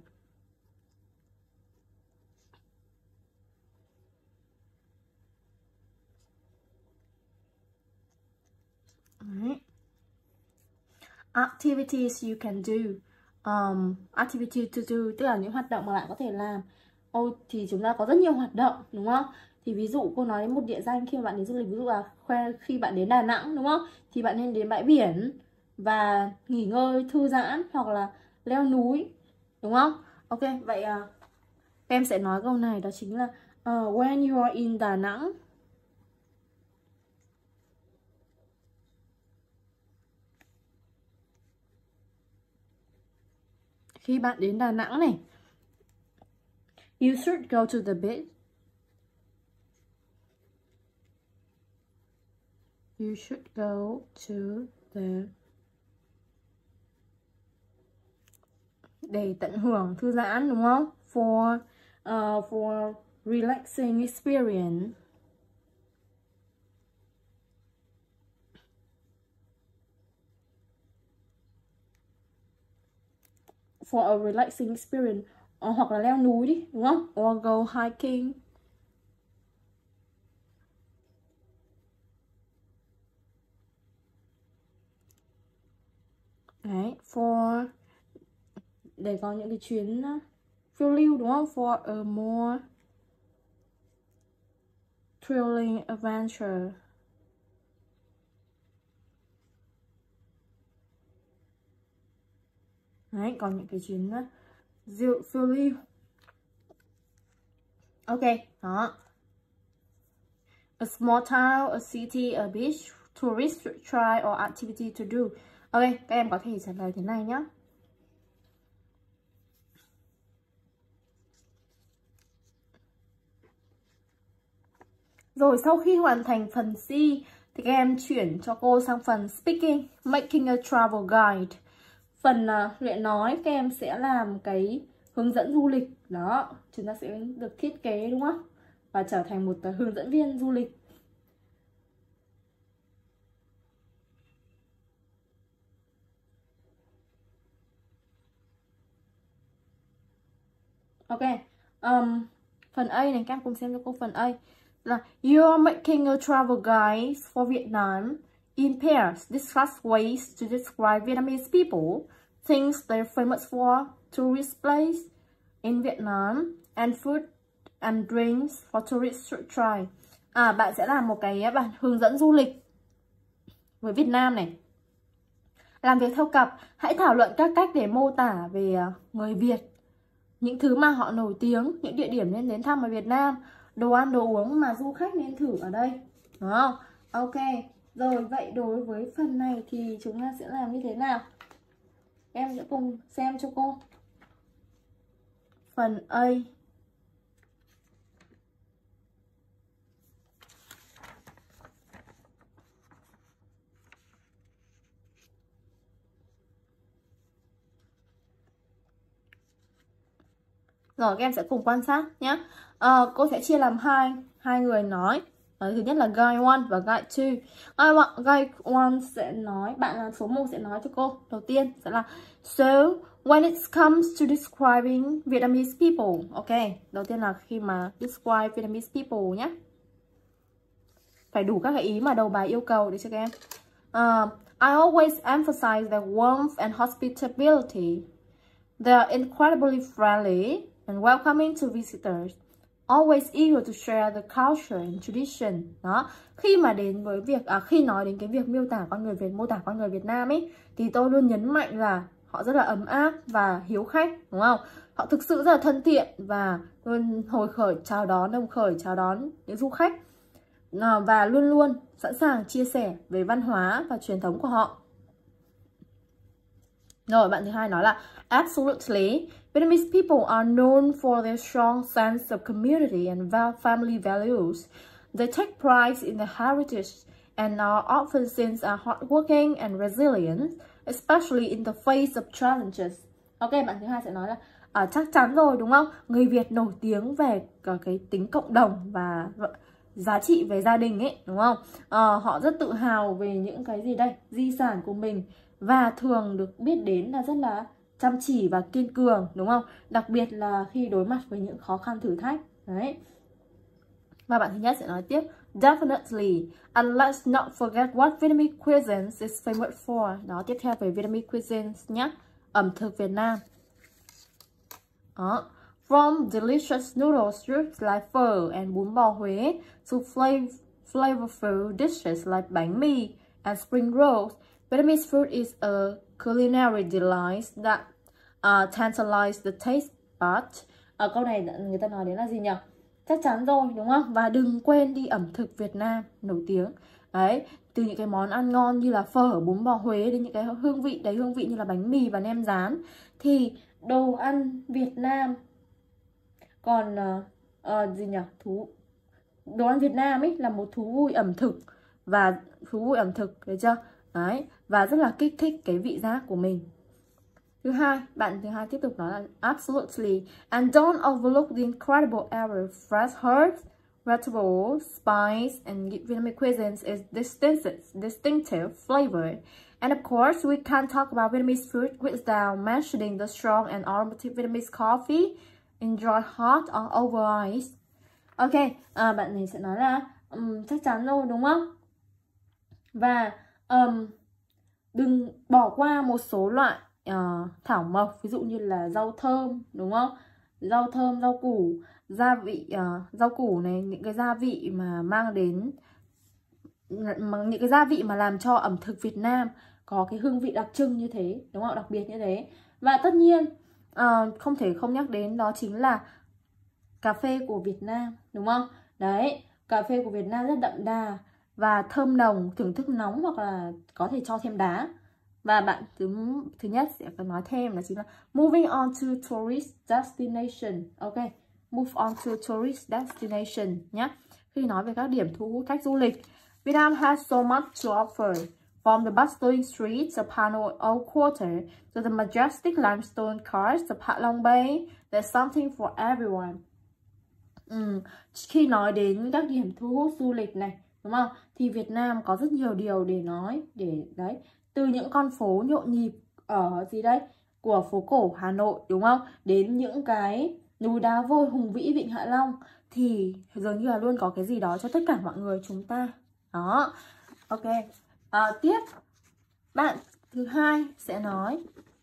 S1: Right. Activities you can do. Um, activity to do tức là những hoạt động mà bạn có thể làm. Ô oh, thì chúng ta có rất nhiều hoạt động, đúng không? Thì ví dụ cô nói đến một địa danh khi mà bạn đến du lịch, ví dụ là khi bạn đến Đà Nẵng, đúng không? Thì bạn nên đến bãi biển và nghỉ ngơi, thư giãn hoặc là leo núi, đúng không? Ok, vậy uh, em sẽ nói câu này, đó chính là uh, when you are in Đà Nẵng, khi bạn đến Đà Nẵng này, you should go to the beach. You should go to the để tận hưởng, thư giãn, đúng không? For uh, for relaxing experience. For a relaxing experience. Uh, hoặc là leo núi đi, đúng không? Or go hiking. Đấy, for để có những cái chuyến phiêu lưu, đúng không? For a more thrilling adventure. Đấy, còn những cái chuyến diệu phiêu lưu. Ok, đó. A small town, a city, a beach, tourist try or activity to do. Ok, các em có thể trả lời thế này nhé. Rồi sau khi hoàn thành phần C thì các em chuyển cho cô sang phần speaking, making a travel guide. Phần uh, luyện nói các em sẽ làm cái hướng dẫn du lịch. Đó, chúng ta sẽ được thiết kế đúng không? Và trở thành một uh, hướng dẫn viên du lịch. Ok, um, phần A này các em cùng xem cho cô phần A là you're making a travel guide for Vietnam in pairs. Discuss ways to describe Vietnamese people, things they're famous for, tourist place in Vietnam, and food and drinks for tourists to try. À, bạn sẽ làm một cái bản hướng dẫn du lịch với Việt Nam này. Làm việc theo cặp, hãy thảo luận các cách để mô tả về người Việt, những thứ mà họ nổi tiếng, những địa điểm nên đến thăm ở Việt Nam, đồ ăn, đồ uống mà du khách nên thử ở đây. Đúng không? Ok. Rồi, vậy đối với phần này thì chúng ta sẽ làm như thế nào? Em sẽ cùng xem cho cô. Phần A. Rồi các em sẽ cùng quan sát nhé. À, cô sẽ chia làm hai hai người nói. Đấy, thứ nhất là guy one và guy two. Guy, guy one sẽ nói, bạn là số một sẽ nói cho cô. Đầu tiên sẽ là so when it comes to describing Vietnamese people. Ok, đầu tiên là khi mà describe Vietnamese people nhé. Phải đủ các cái ý mà đầu bài yêu cầu để cho các em. Uh, I always emphasize their warmth and hospitality. They are incredibly friendly and welcoming to visitors, always eager to share the culture and tradition. Đó, khi mà đến với việc à, khi nói đến cái việc miêu tả con người Việt, mô tả con người Việt Nam ấy, thì tôi luôn nhấn mạnh là họ rất là ấm áp và hiếu khách, đúng không? Họ thực sự rất là thân thiện và luôn hồi khởi chào đón, đồng khởi chào đón những du khách, à, và luôn luôn sẵn sàng chia sẻ về văn hóa và truyền thống của họ. Rồi, bạn thứ hai nói là absolutely, Vietnamese people are known for their strong sense of community and family values. They take pride in their heritage and are often seen as hardworking and resilient, especially in the face of challenges. Ok, bạn thứ hai sẽ nói là à, chắc chắn rồi đúng không? Người Việt nổi tiếng về cái tính cộng đồng và giá trị về gia đình ấy, đúng không? À, họ rất tự hào về những cái gì đây? Di sản của mình. Và thường được biết đến là rất là chăm chỉ và kiên cường, đúng không? Đặc biệt là khi đối mặt với những khó khăn thử thách. Đấy. Và bạn thứ nhất sẽ nói tiếp definitely, and let's not forget what Vietnamese cuisine is famous for. Đó, tiếp theo về Vietnamese cuisine nhé. Ẩm thực Việt Nam. Đó. From delicious noodle soups like phở and bún bò Huế to flav flavorful dishes like bánh mì and spring rolls, Vietnamese food is a culinary delight that uh, tantalizes the taste bud. Ở câu này người ta nói đến là gì nhỉ? Chắc chắn rồi, đúng không? Và đừng quên đi ẩm thực Việt Nam nổi tiếng. Đấy, từ những cái món ăn ngon như là phở, bún bò Huế đến những cái hương vị đầy hương vị như là bánh mì và nem rán. Thì đồ ăn Việt Nam còn uh, uh, gì nhỉ? Thú đồ ăn Việt Nam ấy là một thú vui ẩm thực và thú vui ẩm thực, được chưa? Đấy, và rất là kích thích cái vị giác của mình. Thứ hai, bạn thứ hai tiếp tục nói là absolutely, and don't overlook the incredible array of fresh herbs, vegetables, spice, and Vietnamese cuisine is distinctive, distinctive flavor. And of course, we can't talk about Vietnamese food without mentioning the strong and aromatic Vietnamese coffee, enjoyed hot or over ice. Ok, à, bạn này sẽ nói là um, chắc chắn rồi, đúng không? Và um, đừng bỏ qua một số loại uh, thảo mộc, ví dụ như là rau thơm, đúng không? Rau thơm, rau củ, gia vị, uh, rau củ này, những cái gia vị mà mang đến những cái gia vị mà làm cho ẩm thực Việt Nam có cái hương vị đặc trưng như thế, đúng không? Đặc biệt như thế. Và tất nhiên uh, không thể không nhắc đến đó chính là cà phê của Việt Nam, đúng không? Đấy, cà phê của Việt Nam rất đậm đà và thơm nồng, thưởng thức nóng hoặc là có thể cho thêm đá. Và bạn thứ thứ nhất sẽ cần nói thêm là chính là moving on to tourist destination. Ok, move on to tourist destination nhé. khi nói về các điểm thu hút khách du lịch. Vietnam has so much to offer. From the bustling streets of Hanoi Old Quarter to the majestic limestone coast of Hạ Long Bay, there's something for everyone. Ừ, khi nói đến các điểm thu hút du lịch này, đúng không? Thì Việt Nam có rất nhiều điều để nói, để đấy, từ những con phố nhộn nhịp ở gì đấy của phố cổ Hà Nội, đúng không? Đến những cái núi đá vôi hùng vĩ Vịnh Hạ Long thì dường như là luôn có cái gì đó cho tất cả mọi người chúng ta. Đó. Ok. À, tiếp bạn thứ hai sẽ nói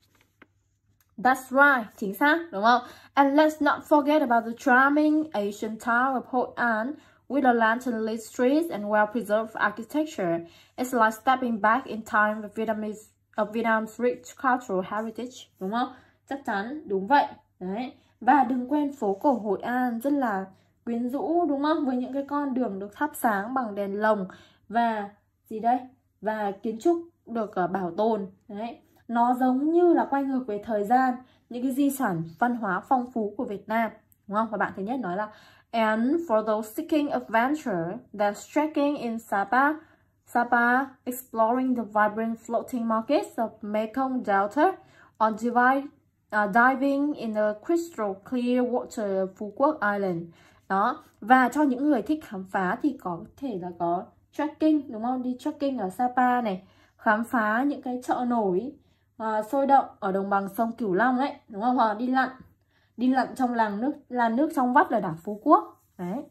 S1: That's right, chính xác, đúng không? And let's not forget about the charming Asian town of Hội An with a lantern-lit streets and well-preserved architecture. It's like stepping back in time with Vietnamese, of Vietnam's rich cultural heritage, đúng không? Chắc chắn, đúng vậy. Đấy. Và đừng quên phố cổ Hội An rất là quyến rũ, đúng không? Với những cái con đường được thắp sáng bằng đèn lồng và gì đây? Và kiến trúc được uh, bảo tồn. Đấy. Nó giống như là quay ngược về thời gian, những cái di sản văn hóa phong phú của Việt Nam, đúng không? Và bạn thứ nhất nói là And for those seeking adventure, that's trekking in Sapa, Sapa, exploring the vibrant floating markets of Mekong Delta, or divide, uh, diving in the crystal clear water of Phú Quốc Island. Đó. Và cho những người thích khám phá thì có thể là có trekking, đúng không? Đi trekking ở Sapa này, khám phá những cái chợ nổi À, sôi động ở đồng bằng sông Cửu Long ấy, đúng không? Hoặc đi lặn đi lặn trong làng nước làn nước trong vắt ở đảo Phú Quốc. Đấy.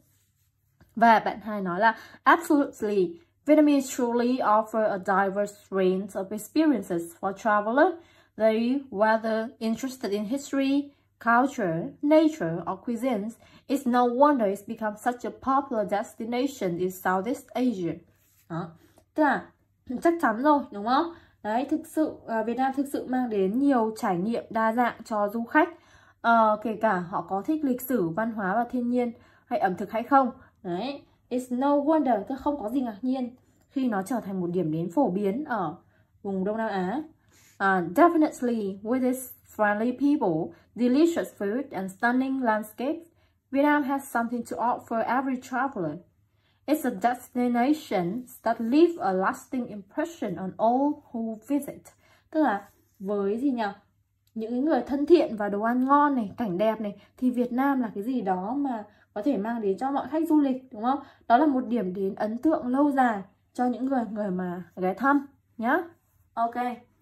S1: Và bạn hai nói là Absolutely, Vietnamese truly offer a diverse range of experiences for travelers. They, whether interested in history, culture, nature, or cuisines, it's no wonder it's become such a popular destination in Southeast Asia. Đó. Tức là chắc chắn rồi, đúng không? Đấy, thực sự à, Việt Nam thực sự mang đến nhiều trải nghiệm đa dạng cho du khách, à, kể cả họ có thích lịch sử, văn hóa và thiên nhiên hay ẩm thực hay không. Đấy, it's no wonder, tức không có gì ngạc nhiên khi nó trở thành một điểm đến phổ biến ở vùng Đông Nam Á. Uh, definitely, with its friendly people, delicious food and stunning landscapes, Vietnam has something to offer every traveler. It's a destination that leaves a lasting impression on all who visit. Tức là với gì nhỉ? Những người thân thiện và đồ ăn ngon này, cảnh đẹp này, thì Việt Nam là cái gì đó mà có thể mang đến cho mọi khách du lịch, đúng không? Đó là một điểm đến ấn tượng lâu dài cho những người người mà ghé thăm nhá. Ok.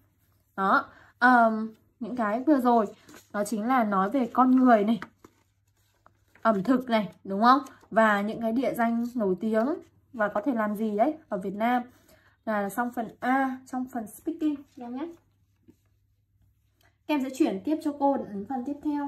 S1: Đó. Um, những cái vừa rồi đó chính là nói về con người này, ẩm thực này, đúng không? Và những cái địa danh nổi tiếng và có thể làm gì đấy ở Việt Nam. Là xong phần A, trong phần speaking em nhé. Em sẽ chuyển tiếp cho cô đến phần tiếp theo.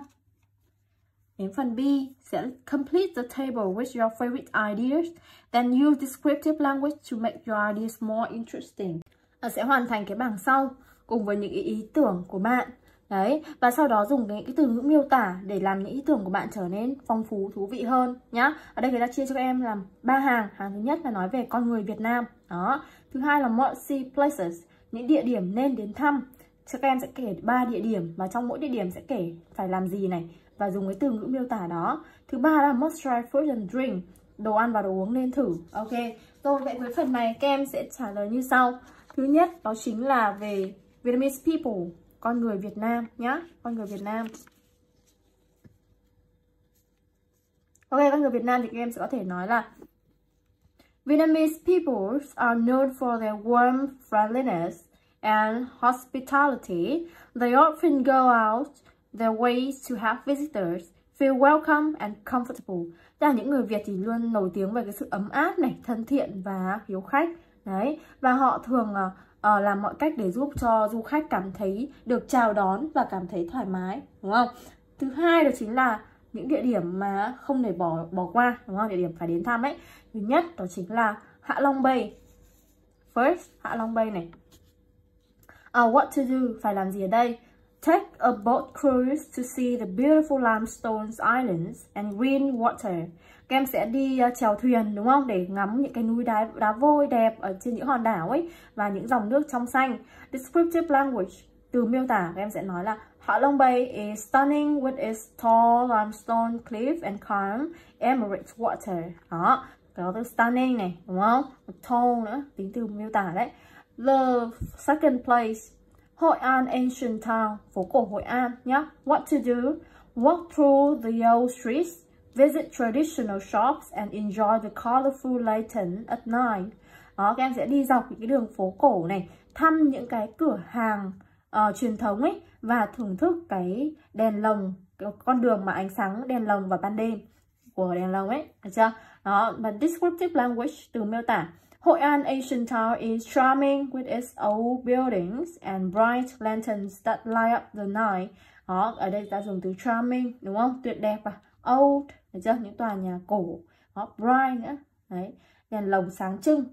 S1: Đến phần B sẽ complete the table with your favorite ideas, then use descriptive language to make your ideas more interesting. À, sẽ hoàn thành cái bảng sau cùng với những ý, ý tưởng của bạn. Đấy, và sau đó dùng những cái từ ngữ miêu tả để làm những ý tưởng của bạn trở nên phong phú, thú vị hơn nhá. Ở đây người ta chia cho các em làm ba hàng. Hàng thứ nhất là nói về con người Việt Nam. Đó. Thứ hai là must see places, những địa điểm nên đến thăm. Các em sẽ kể ba địa điểm và trong mỗi địa điểm sẽ kể phải làm gì này và dùng cái từ ngữ miêu tả đó. Thứ ba là must try food and drink, đồ ăn và đồ uống nên thử. Ok. Rồi vậy với phần này các em sẽ trả lời như sau. Thứ nhất đó chính là về Vietnamese people, con người Việt Nam nhá, con người Việt Nam. Ok, con người Việt Nam thì các em sẽ có thể nói là Vietnamese people are known for their warm friendliness and hospitality. They often go out their ways to have visitors feel welcome and comfortable. Tức là những người Việt thì luôn nổi tiếng về cái sự ấm áp này, thân thiện và hiếu khách. Đấy, và họ thường uh, uh, làm mọi cách để giúp cho du khách cảm thấy được chào đón và cảm thấy thoải mái, đúng không? Thứ hai đó chính là những địa điểm mà không thể bỏ bỏ qua, đúng không? Địa điểm phải đến thăm ấy. Thứ nhất đó chính là Hạ Long Bay. First, Hạ Long Bay này. Uh, what to do? Phải làm gì ở đây? Take a boat cruise to see the beautiful limestone islands and green water. Các em sẽ đi uh, chèo thuyền, đúng không? Để ngắm những cái núi đá, đá vôi đẹp ở trên những hòn đảo ấy và những dòng nước trong xanh. Descriptive language, từ miêu tả, các em sẽ nói là Hạ Long Bay is stunning with its tall limestone cliff and calm emerald water. Đó. có từ stunning này, đúng không? Tall nữa, tính từ miêu tả đấy. The second place, Hội An Ancient Town, phố cổ Hội An nhá. What to do? Walk through the old streets, visit traditional shops and enjoy the colorful lantern at night. Đó, các em sẽ đi dọc những cái đường phố cổ này, thăm những cái cửa hàng uh, truyền thống ấy và thưởng thức cái đèn lồng, cái con đường mà ánh sáng đèn lồng vào ban đêm của đèn lồng ấy, được chưa? Đó, và descriptive language, từ miêu tả. Hội An Ancient Town is charming with its old buildings and bright lanterns that light up the night. Đó, ở đây ta dùng từ charming, đúng không? Tuyệt đẹp và old, được chưa? Những tòa nhà cổ. Đó, bright nữa. Đấy, đèn lồng sáng trưng.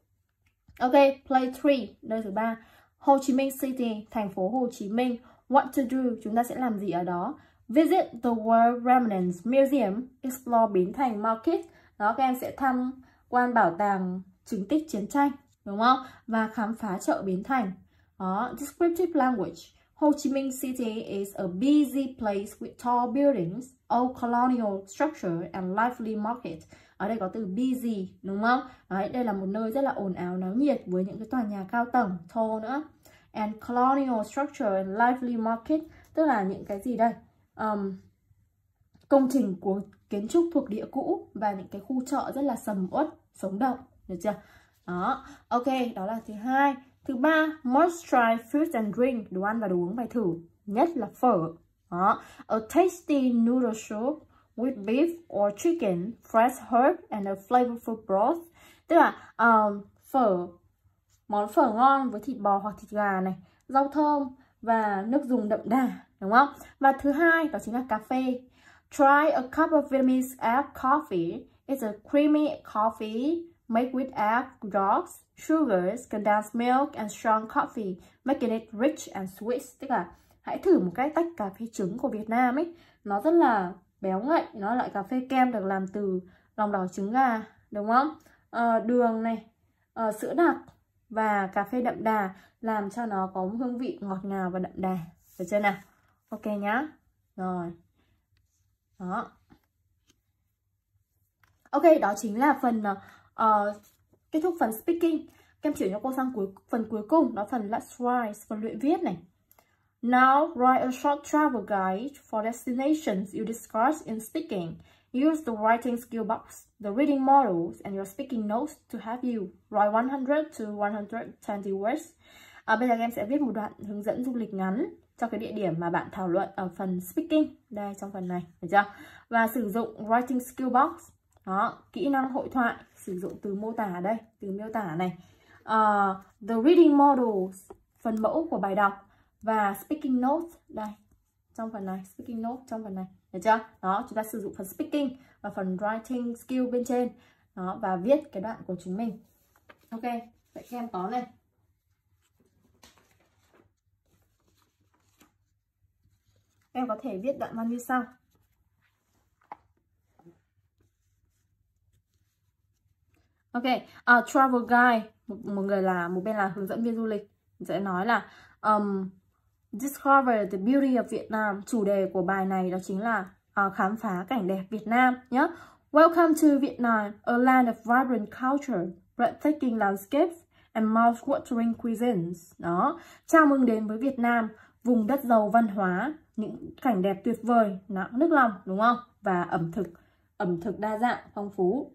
S1: Ok, play three, nơi thứ ba. Hồ Chí Minh City, thành phố Hồ Chí Minh. What to do? Chúng ta sẽ làm gì ở đó? Visit the War Remnants Museum, explore Bến Thành Market. Đó, các em sẽ tham quan bảo tàng chứng tích chiến tranh, đúng không? Và khám phá chợ Bến Thành. Đó, descriptive language. Ho Chi Minh City is a busy place with tall buildings, old colonial structure and lively market. Ở đây có từ busy, đúng không? Đấy, đây là một nơi rất là ồn ào náo nhiệt với những cái tòa nhà cao tầng, tall nữa. And colonial structure and lively market, tức là những cái gì đây? Um, công trình của kiến trúc thuộc địa cũ và những cái khu chợ rất là sầm uất, sống động, được chưa? Đó, ok, đó là thứ hai. Thứ ba, must try food and drink, đồ ăn và đồ uống phải thử, nhất là phở. Đó, a tasty noodle soup with beef or chicken, fresh herb and a flavorful broth. Tức là um, phở, món phở ngon với thịt bò hoặc thịt gà này, rau thơm và nước dùng đậm đà, đúng không? Và thứ hai đó chính là cà phê. Try a cup of Vietnamese egg coffee. It's a creamy coffee made with egg yolks, sugars, condensed milk and strong coffee, making it rich and sweet. Tức là hãy thử một cái tách cà phê trứng của Việt Nam ấy, nó rất là béo ngậy, nó là loại cà phê kem được làm từ lòng đỏ trứng gà, đúng không? À, đường này, à, sữa đặc và cà phê đậm đà làm cho nó có hương vị ngọt ngào và đậm đà, được chưa nào? Ok nhá. Rồi. Đó. Ok, đó chính là phần uh, kết thúc phần speaking. Các em chuyển cho cô sang cuối phần cuối cùng, đó phần let's write, phần luyện viết này. Now write a short travel guide for destinations you discuss in speaking. Use the writing skill box, the reading models, and your speaking notes to help you write one hundred to one hundred twenty words. À, bây giờ em sẽ viết một đoạn hướng dẫn du lịch ngắn cho cái địa điểm mà bạn thảo luận ở phần speaking, đây trong phần này, được chưa? Và sử dụng writing skill box, đó, kỹ năng hội thoại, sử dụng từ mô tả đây, từ miêu tả này. Uh, the reading models, phần mẫu của bài đọc, và speaking notes đây trong phần này, speaking notes trong phần này, được chưa? Đó, chúng ta sử dụng phần speaking và phần writing skill bên trên, đó, và viết cái đoạn của chúng mình. Ok, vậy các em có này. Em có thể viết đoạn văn như sau. Ok, uh, travel guide, một, một người là một bên là hướng dẫn viên du lịch sẽ nói là um, discover the beauty of Vietnam. Chủ đề của bài này đó chính là uh, khám phá cảnh đẹp Việt Nam nhé. Welcome to Vietnam, a land of vibrant culture, breathtaking landscapes and mouth-watering cuisines. Đó, chào mừng đến với Việt Nam, vùng đất giàu văn hóa, những cảnh đẹp tuyệt vời, nặng nước lòng, đúng không? Và ẩm thực, ẩm thực đa dạng, phong phú.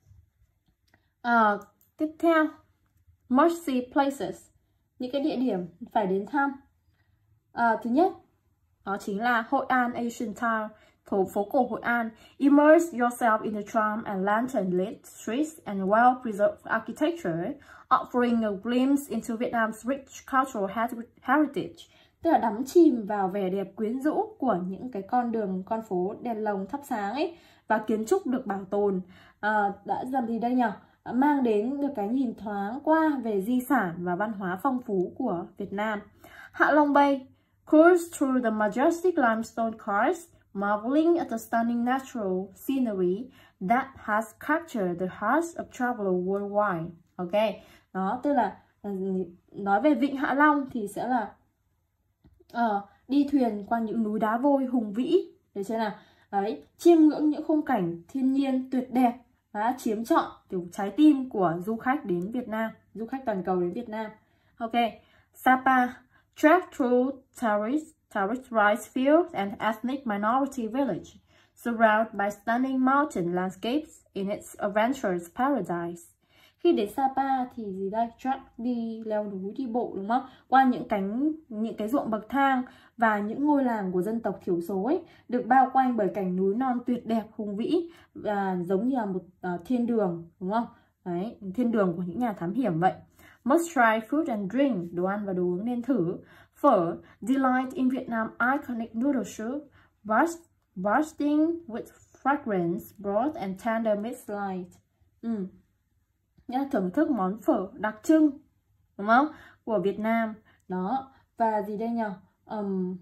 S1: À, tiếp theo, must see places, những cái địa điểm phải đến thăm. À, thứ nhất, đó chính là Hội An Ancient Town, phố, phố cổ Hội An. Immerse yourself in the charm and lantern-lit streets and well-preserved architecture, offering a glimpse into Vietnam's rich cultural heritage. Tức là đắm chìm vào vẻ đẹp quyến rũ của những cái con đường, con phố đèn lồng thắp sáng ấy, và kiến trúc được bảo tồn. À, đã làm gì đây nhỉ? Mang đến được cái nhìn thoáng qua về di sản và văn hóa phong phú của Việt Nam. Hạ Long Bay, cruise through the majestic limestone cars, marveling at the stunning natural scenery that has captured the hearts of travelers worldwide. Ok, đó, tức là nói về Vịnh Hạ Long thì sẽ là uh, đi thuyền qua những núi đá vôi hùng vĩ, được chưa nào? Đấy, chiêm ngưỡng những khung cảnh thiên nhiên tuyệt đẹp đã chiếm trọn kiểu trái tim của du khách đến Việt Nam, du khách toàn cầu đến Việt Nam. Ok, Sapa, trek through tourist, tourist rice fields and ethnic minority village, surrounded by stunning mountain landscapes in its adventurous paradise. Khi đến Sapa thì gì đây? Trek, đi leo núi, đi bộ đúng không? Qua những cánh những cái ruộng bậc thang và những ngôi làng của dân tộc thiểu số ấy, được bao quanh bởi cảnh núi non tuyệt đẹp hùng vĩ, và giống như là một uh, thiên đường đúng không? Đấy, thiên đường của những nhà thám hiểm vậy. Must try food and drink, đồ ăn và đồ uống nên thử. Phở, delight in Vietnam iconic noodle soup, burst, bursting with fragrance, broth and tender mid-slice. Ừ. Nhá, thưởng thức món phở đặc trưng đúng không, của Việt Nam đó. Và gì đây nhỉ, um,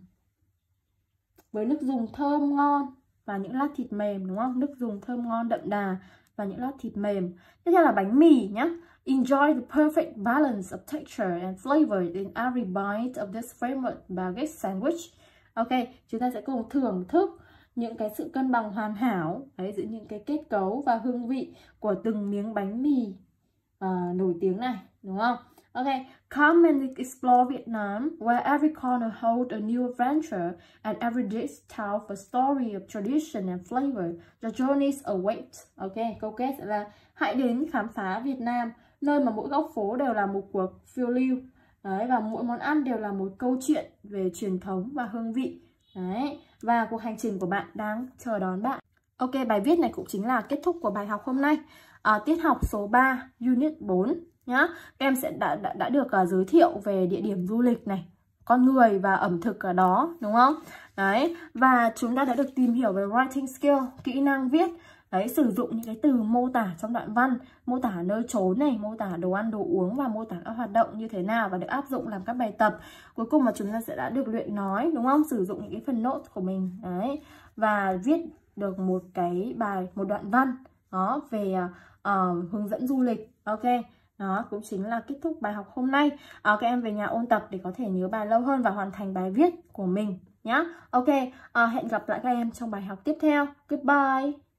S1: với nước dùng thơm ngon và những lát thịt mềm đúng không, nước dùng thơm ngon đậm đà và những lát thịt mềm. Tiếp theo là bánh mì nhá. Enjoy the perfect balance of texture and flavor in every bite of this favorite baguette sandwich. Ok, chúng ta sẽ cùng thưởng thức những cái sự cân bằng hoàn hảo đấy giữa những cái kết cấu và hương vị của từng miếng bánh mì uh, nổi tiếng này đúng không? Ok, come and explore Vietnam, where every corner holds a new adventure and every dish tells a story of tradition and flavor. The journeys await. Ok, câu kết sẽ là hãy đến khám phá Việt Nam, nơi mà mỗi góc phố đều là một cuộc phiêu lưu. Đấy, và mỗi món ăn đều là một câu chuyện về truyền thống và hương vị. Đấy, và cuộc hành trình của bạn đang chờ đón bạn. Ok, bài viết này cũng chính là kết thúc của bài học hôm nay. À, tiết học số ba, unit bốn nhá. Các em sẽ đã, đã, đã được uh, giới thiệu về địa điểm du lịch này, con người và ẩm thực ở đó đúng không? Đấy, và chúng ta đã được tìm hiểu về writing skill, kỹ năng viết. Đấy, sử dụng những cái từ mô tả trong đoạn văn, mô tả nơi trốn này, mô tả đồ ăn, đồ uống và mô tả các hoạt động như thế nào và được áp dụng làm các bài tập. Cuối cùng là chúng ta sẽ đã được luyện nói đúng không? Sử dụng những cái phần note của mình đấy, và viết được một cái bài, một đoạn văn đó về uh, hướng dẫn du lịch. Ok, đó cũng chính là kết thúc bài học hôm nay. uh, Các em về nhà ôn tập để có thể nhớ bài lâu hơn và hoàn thành bài viết của mình nhá. Ok, uh, hẹn gặp lại các em trong bài học tiếp theo. Goodbye.